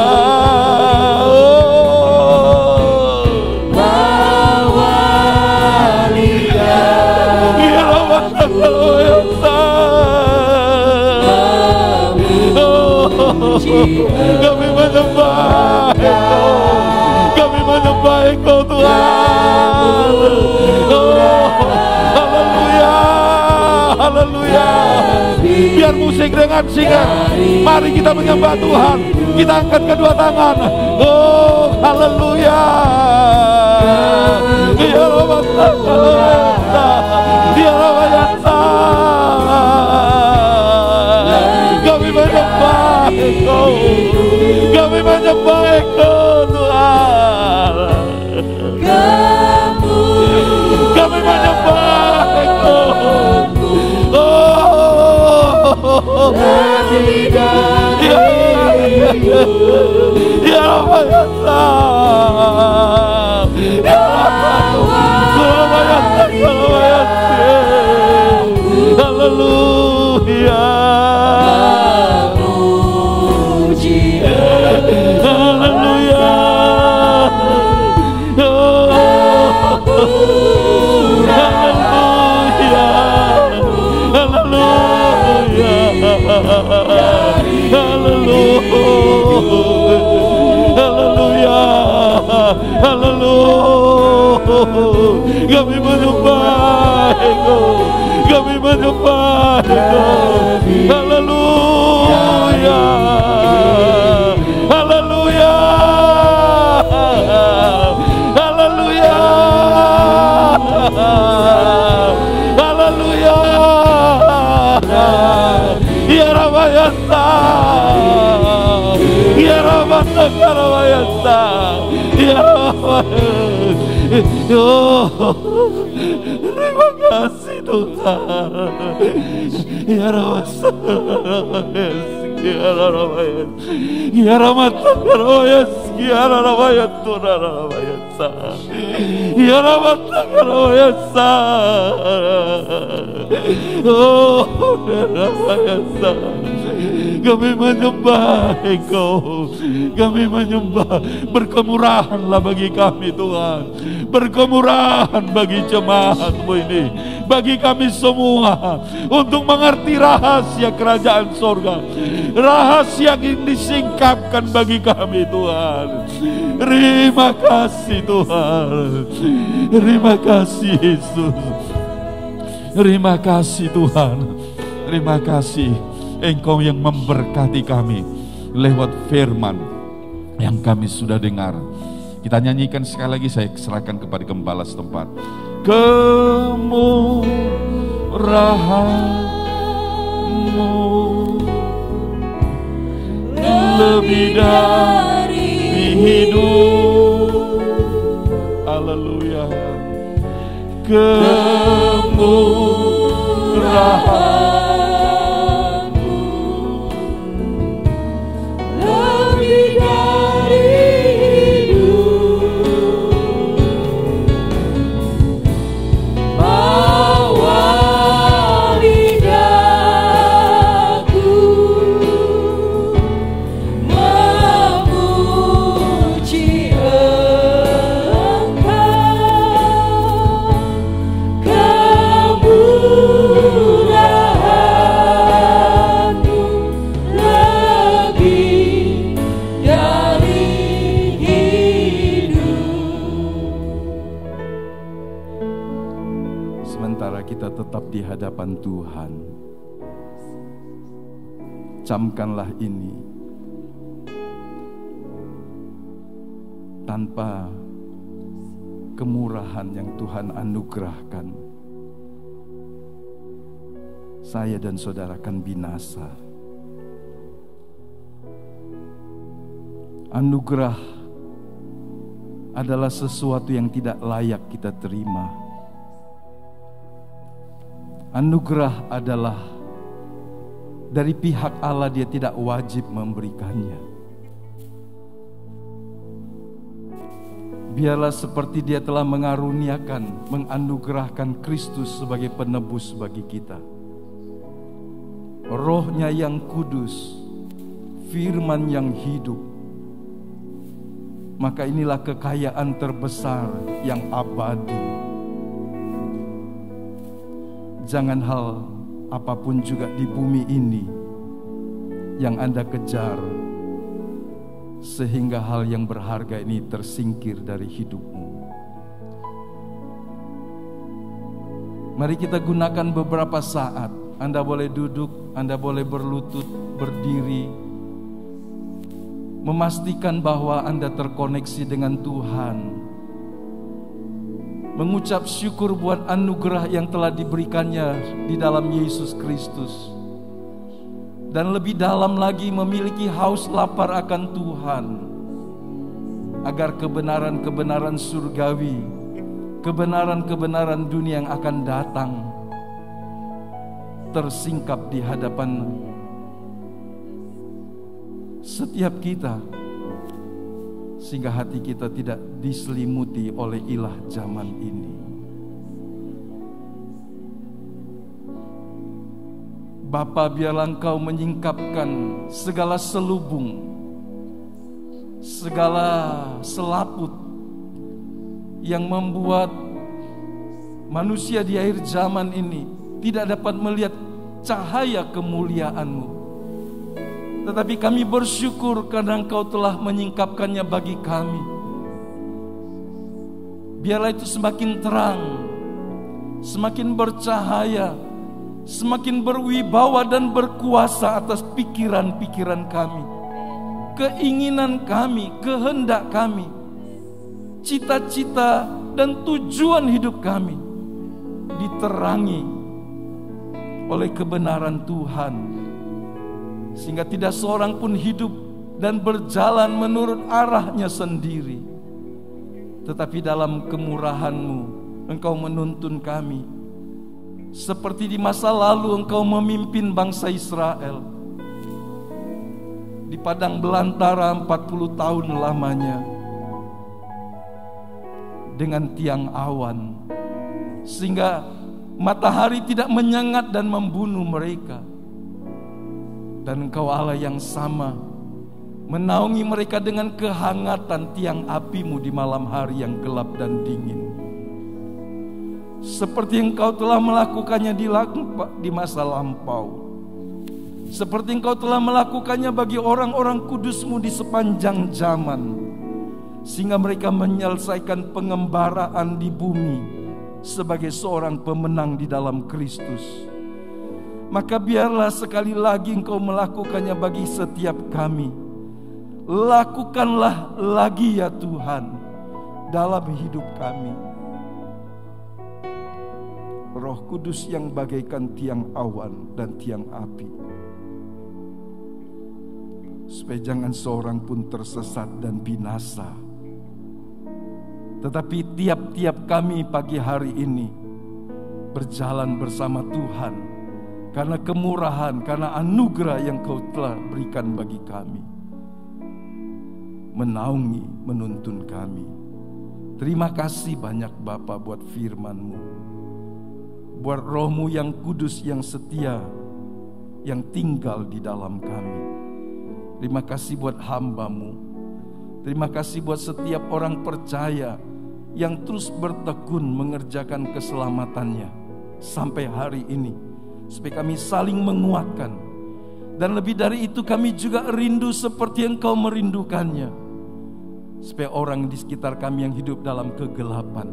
Speaker 2: Bawa lidah,
Speaker 5: Ya Allah, kami menyembah Engkau, kami menyembah Engkau Tuhan. Oh, haleluya, haleluya. Biar musik dengan singan, mari kita menyembah Tuhan. Kita angkat kedua tangan. Oh, haleluya. Ya Allah, ya Ya Rabayasa. Ya Rabayasa. Haleluya. Kami menyembah Engkau, kami menyembah Engkau. Haleluya, haleluya, haleluya, haleluya. Ya Rabayasa, ya Rabayasa, Rabayasa, ya Rabayasa. Oh, terima kasih Tuhan. Ya Rabayasa, ya Rabayasa, ya Rabayasa, ya Rabayasa, ya Rabayasa. Oh, Rabayasa. Kami menyembah Engkau, kami menyembah. Berkemurahanlah bagi kami Tuhan, berkemurahan bagi jemaat-Mu ini, bagi kami semua, untuk mengerti rahasia kerajaan sorga, rahasia yang disingkapkan bagi kami Tuhan. Terima kasih Tuhan, terima kasih Yesus, terima kasih Tuhan, terima kasih Engkau yang memberkati kami lewat firman yang kami sudah dengar. Kita nyanyikan sekali lagi, saya serahkan kepada gembala setempat. Kemurahan-Mu lebih dari hidup. Haleluya. Kemurahan di hadapan Tuhan. Camkanlah ini. Tanpa kemurahan yang Tuhan anugerahkan, saya dan saudara akan binasa. Anugerah adalah sesuatu yang tidak layak kita terima. Anugerah adalah dari pihak Allah, Dia tidak wajib memberikannya. Biarlah seperti Dia telah mengaruniakan, menganugerahkan Kristus sebagai penebus bagi kita. Roh-Nya yang kudus, firman yang hidup. Maka inilah kekayaan terbesar yang abadi. Jangan hal apapun juga di bumi ini yang Anda kejar, sehingga hal yang berharga ini tersingkir dari hidupmu. Mari kita gunakan beberapa saat. Anda boleh duduk, Anda boleh berlutut, berdiri, memastikan bahwa Anda terkoneksi dengan Tuhan, mengucap syukur buat anugerah yang telah diberikannya di dalam Yesus Kristus, dan lebih dalam lagi memiliki haus lapar akan Tuhan, agar kebenaran-kebenaran surgawi, kebenaran-kebenaran dunia yang akan datang tersingkap di hadapan
Speaker 4: setiap kita, sehingga hati kita tidak diselimuti oleh ilah zaman ini. Bapa, biarlah Engkau menyingkapkan segala selubung, segala selaput yang membuat manusia di akhir zaman ini tidak dapat melihat cahaya kemuliaan-Mu. Tetapi kami bersyukur karena Engkau telah menyingkapkannya bagi kami. Biarlah itu semakin terang, semakin bercahaya, semakin berwibawa dan berkuasa atas pikiran-pikiran kami, keinginan kami, kehendak kami, cita-cita dan tujuan hidup kami diterangi oleh kebenaran Tuhan, sehingga tidak seorang pun hidup dan berjalan menurut arahnya sendiri, tetapi dalam kemurahan-Mu Engkau menuntun kami. Seperti di masa lalu Engkau memimpin bangsa Israel di padang belantara 40 tahun lamanya dengan tiang awan, sehingga matahari tidak menyengat dan membunuh mereka. Dan Engkau Allah yang sama menaungi mereka dengan kehangatan tiang api-Mu di malam hari yang gelap dan dingin, seperti Engkau telah melakukannya di masa lampau, seperti Engkau telah melakukannya bagi orang-orang kudus-Mu di sepanjang zaman, sehingga mereka menyelesaikan pengembaraan di bumi sebagai seorang pemenang di dalam Kristus. Maka biarlah sekali lagi Engkau melakukannya bagi setiap kami. Lakukanlah lagi ya Tuhan dalam hidup kami. Roh Kudus yang bagaikan tiang awan dan tiang api, supaya jangan seorang pun tersesat dan binasa. Tetapi tiap-tiap kami pagi hari ini berjalan bersama Tuhan, karena kemurahan, karena anugerah yang Kau telah berikan bagi kami, menaungi, menuntun kami. Terima kasih banyak Bapa buat firman-Mu, buat Roh-Mu yang kudus, yang setia, yang tinggal di dalam kami. Terima kasih buat hamba-Mu. Terima kasih buat setiap orang percaya yang terus bertekun mengerjakan keselamatannya sampai hari ini, supaya kami saling menguatkan. Dan lebih dari itu, kami juga rindu seperti Engkau merindukannya, supaya orang di sekitar kami yang hidup dalam kegelapan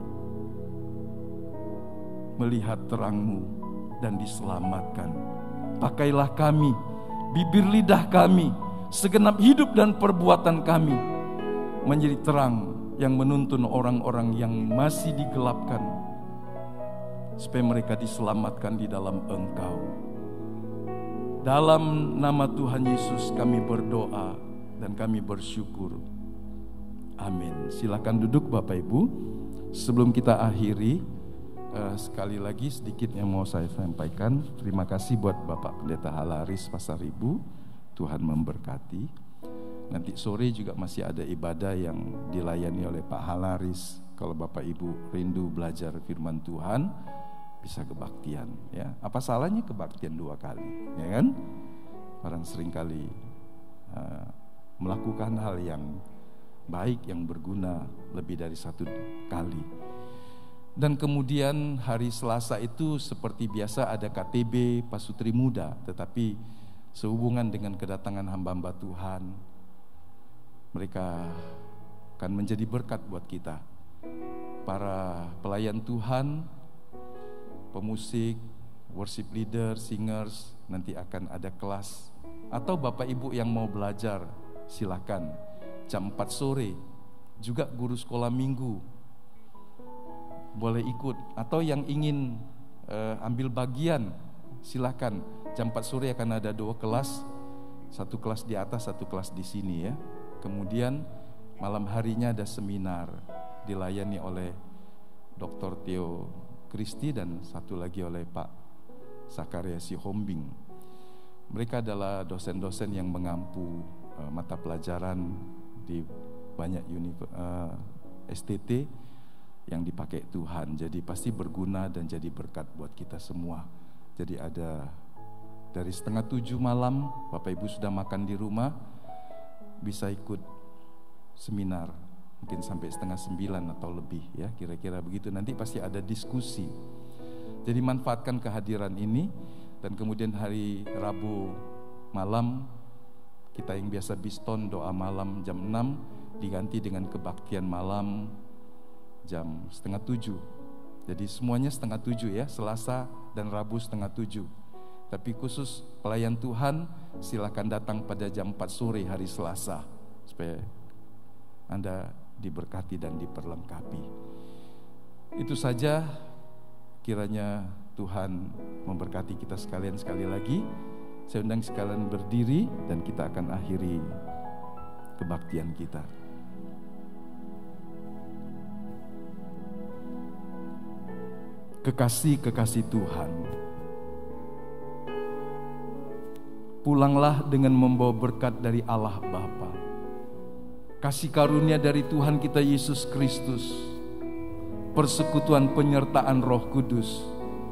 Speaker 4: melihat terang-Mu dan diselamatkan. Pakailah kami, bibir lidah kami, segenap hidup dan perbuatan kami menjadi terang yang menuntun orang-orang yang masih digelapkan, supaya mereka diselamatkan di dalam Engkau. Dalam nama Tuhan Yesus kami berdoa dan kami bersyukur. Amin. Silakan duduk Bapak Ibu. Sebelum kita akhiri, sekali lagi sedikit yang mau saya sampaikan. Terima kasih buat Bapak Pendeta Halaris Pasar Ibu. Tuhan memberkati. Nanti sore juga masih ada ibadah yang dilayani oleh Pak Halaris. Kalau Bapak Ibu rindu belajar firman Tuhan, bisa kebaktian, ya. Apa salahnya kebaktian 2 kali, ya kan? Orang seringkali melakukan hal yang baik, yang berguna lebih dari 1 kali. Dan kemudian hari Selasa itu seperti biasa ada KTB Pasutri Muda, tetapi sehubungan dengan kedatangan hamba-hamba Tuhan, mereka akan menjadi berkat buat kita. Para pelayan Tuhan, pemusik, worship leader, singers, nanti akan ada kelas. Atau Bapak Ibu yang mau belajar, silakan. Jam 4 sore, juga guru sekolah minggu boleh ikut. Atau yang ingin ambil bagian, silakan. Jam 4 sore akan ada 2 kelas, 1 kelas di atas, 1 kelas di sini, ya. Kemudian malam harinya ada seminar dilayani oleh Dr. Theo Kristi dan satu lagi oleh Pak Sakaria Sihombing. Mereka adalah dosen-dosen yang mengampu mata pelajaran di banyak STT yang dipakai Tuhan. Jadi pasti berguna dan jadi berkat buat kita semua. Jadi ada dari 6:30 malam, Bapak Ibu sudah makan di rumah, bisa ikut seminar mungkin sampai 8:30 atau lebih ya, kira-kira begitu. Nanti pasti ada diskusi. Jadi manfaatkan kehadiran ini. Dan kemudian hari Rabu malam kita yang biasa biston doa malam jam 6 diganti dengan kebaktian malam jam 6:30. Jadi semuanya 6:30 ya, Selasa dan Rabu 6:30. Tapi khusus pelayan Tuhan silakan datang pada jam 4 sore hari Selasa supaya Anda diberkati dan diperlengkapi. Itu saja, kiranya Tuhan memberkati kita sekalian. Sekali lagi saya undang sekalian berdiri dan kita akan akhiri kebaktian kita. Kekasih-kekasih Tuhan, pulanglah dengan membawa berkat dari Allah Bapa, kasih karunia dari Tuhan kita Yesus Kristus, persekutuan penyertaan Roh Kudus,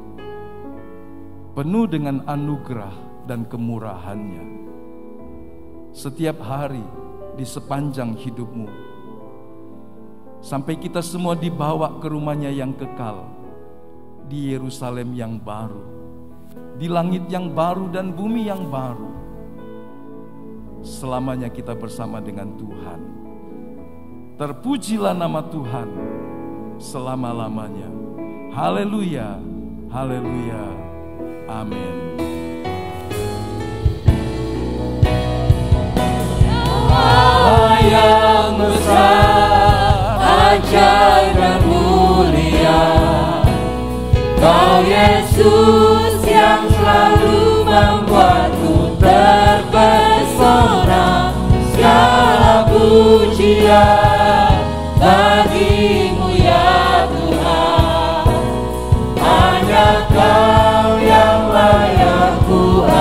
Speaker 4: penuh dengan anugerah dan kemurahan-Nya setiap hari di sepanjang hidupmu, sampai kita semua dibawa ke rumah-Nya yang kekal, di Yerusalem yang baru, di langit yang baru dan bumi yang baru. Selamanya kita bersama dengan Tuhan. Terpujilah nama Tuhan selama-lamanya. Haleluya, haleluya. Amin.
Speaker 2: Allah yang besar, ajaib dan mulia, Kau Yesus yang selalu membuatku terpesona. Segala pujian bagimu ya Tuhan, hanya Kau yang layak ku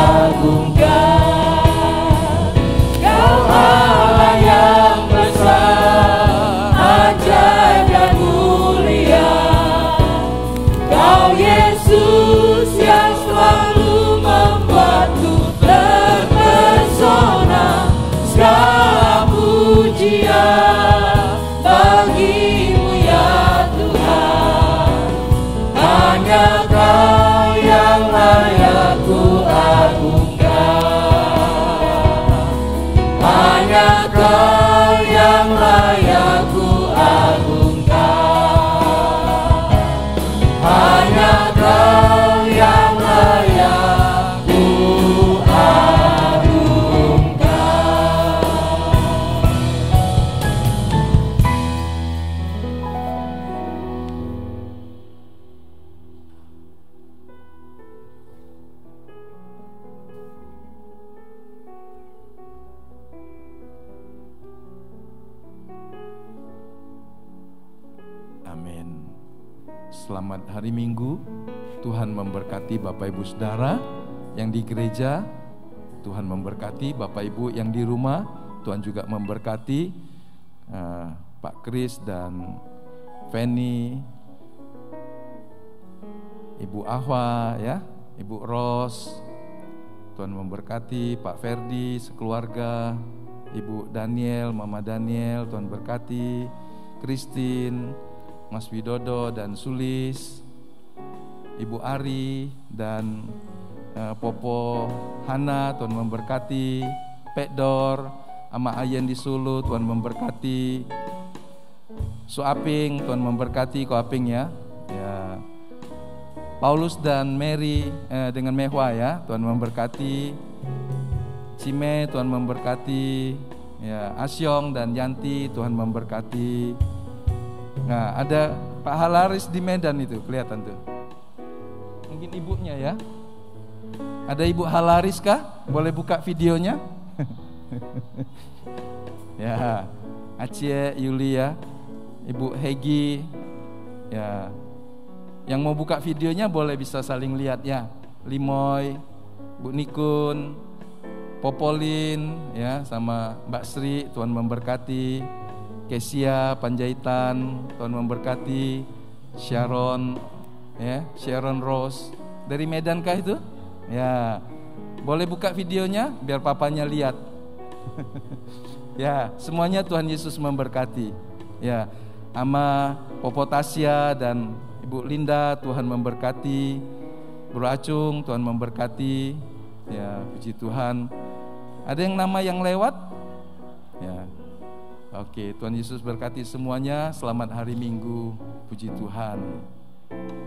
Speaker 2: agungkan. Kau Allah yang besar, ajaib dan mulia, Kau Yesus yang selalu membuatku terpesona. Segala pujian bagimu ya Tuhan, hanya Kau yang layak ku agungkan. Hanya Kau yang layak ku agungkan. Hanya Kau yang layak ku agungkan.
Speaker 4: Amin. Selamat hari Minggu. Tuhan memberkati Bapak Ibu Saudara yang di gereja. Tuhan memberkati Bapak Ibu yang di rumah. Tuhan juga memberkati Pak Kris dan Feni, Ibu Ahwa ya, Ibu Ros. Tuhan memberkati Pak Ferdi sekeluarga, Ibu Daniel, Mama Daniel. Tuhan berkati Christine, Mas Widodo dan Sulis, Ibu Ari dan Popo Hana. Tuhan memberkati Pedor, Ama Ayen di Sulu. Tuhan memberkati Suaping. Tuhan memberkati Koaping ya. Ya. Paulus dan Mary dengan Mehwa ya. Tuhan memberkati Cime. Tuhan memberkati ya. Asyong dan Yanti. Tuhan memberkati. Nah, ada Pak Halaris di Medan itu, kelihatan tuh. Mungkin ibunya ya. Ada Ibu Halaris kah? Boleh buka videonya? Ya, Aceh, Yulia, Ibu Hegi. Ya. Yang mau buka videonya boleh bisa saling lihat ya. Limoy, Bu Nikun, Popolin ya, sama Mbak Sri, Tuhan memberkati. Kesia Panjaitan, Tuhan memberkati. Sharon ya, Sharon Rose dari Medan kah itu? Ya, boleh buka videonya biar papanya lihat. Ya, semuanya Tuhan Yesus memberkati. Ya, Ama Popo Tasya dan Ibu Linda, Tuhan memberkati. Bro Acung, Tuhan memberkati. Ya, puji Tuhan. Ada yang nama yang lewat? Ya. Oke, Tuhan Yesus berkati semuanya. Selamat hari Minggu. Puji Tuhan.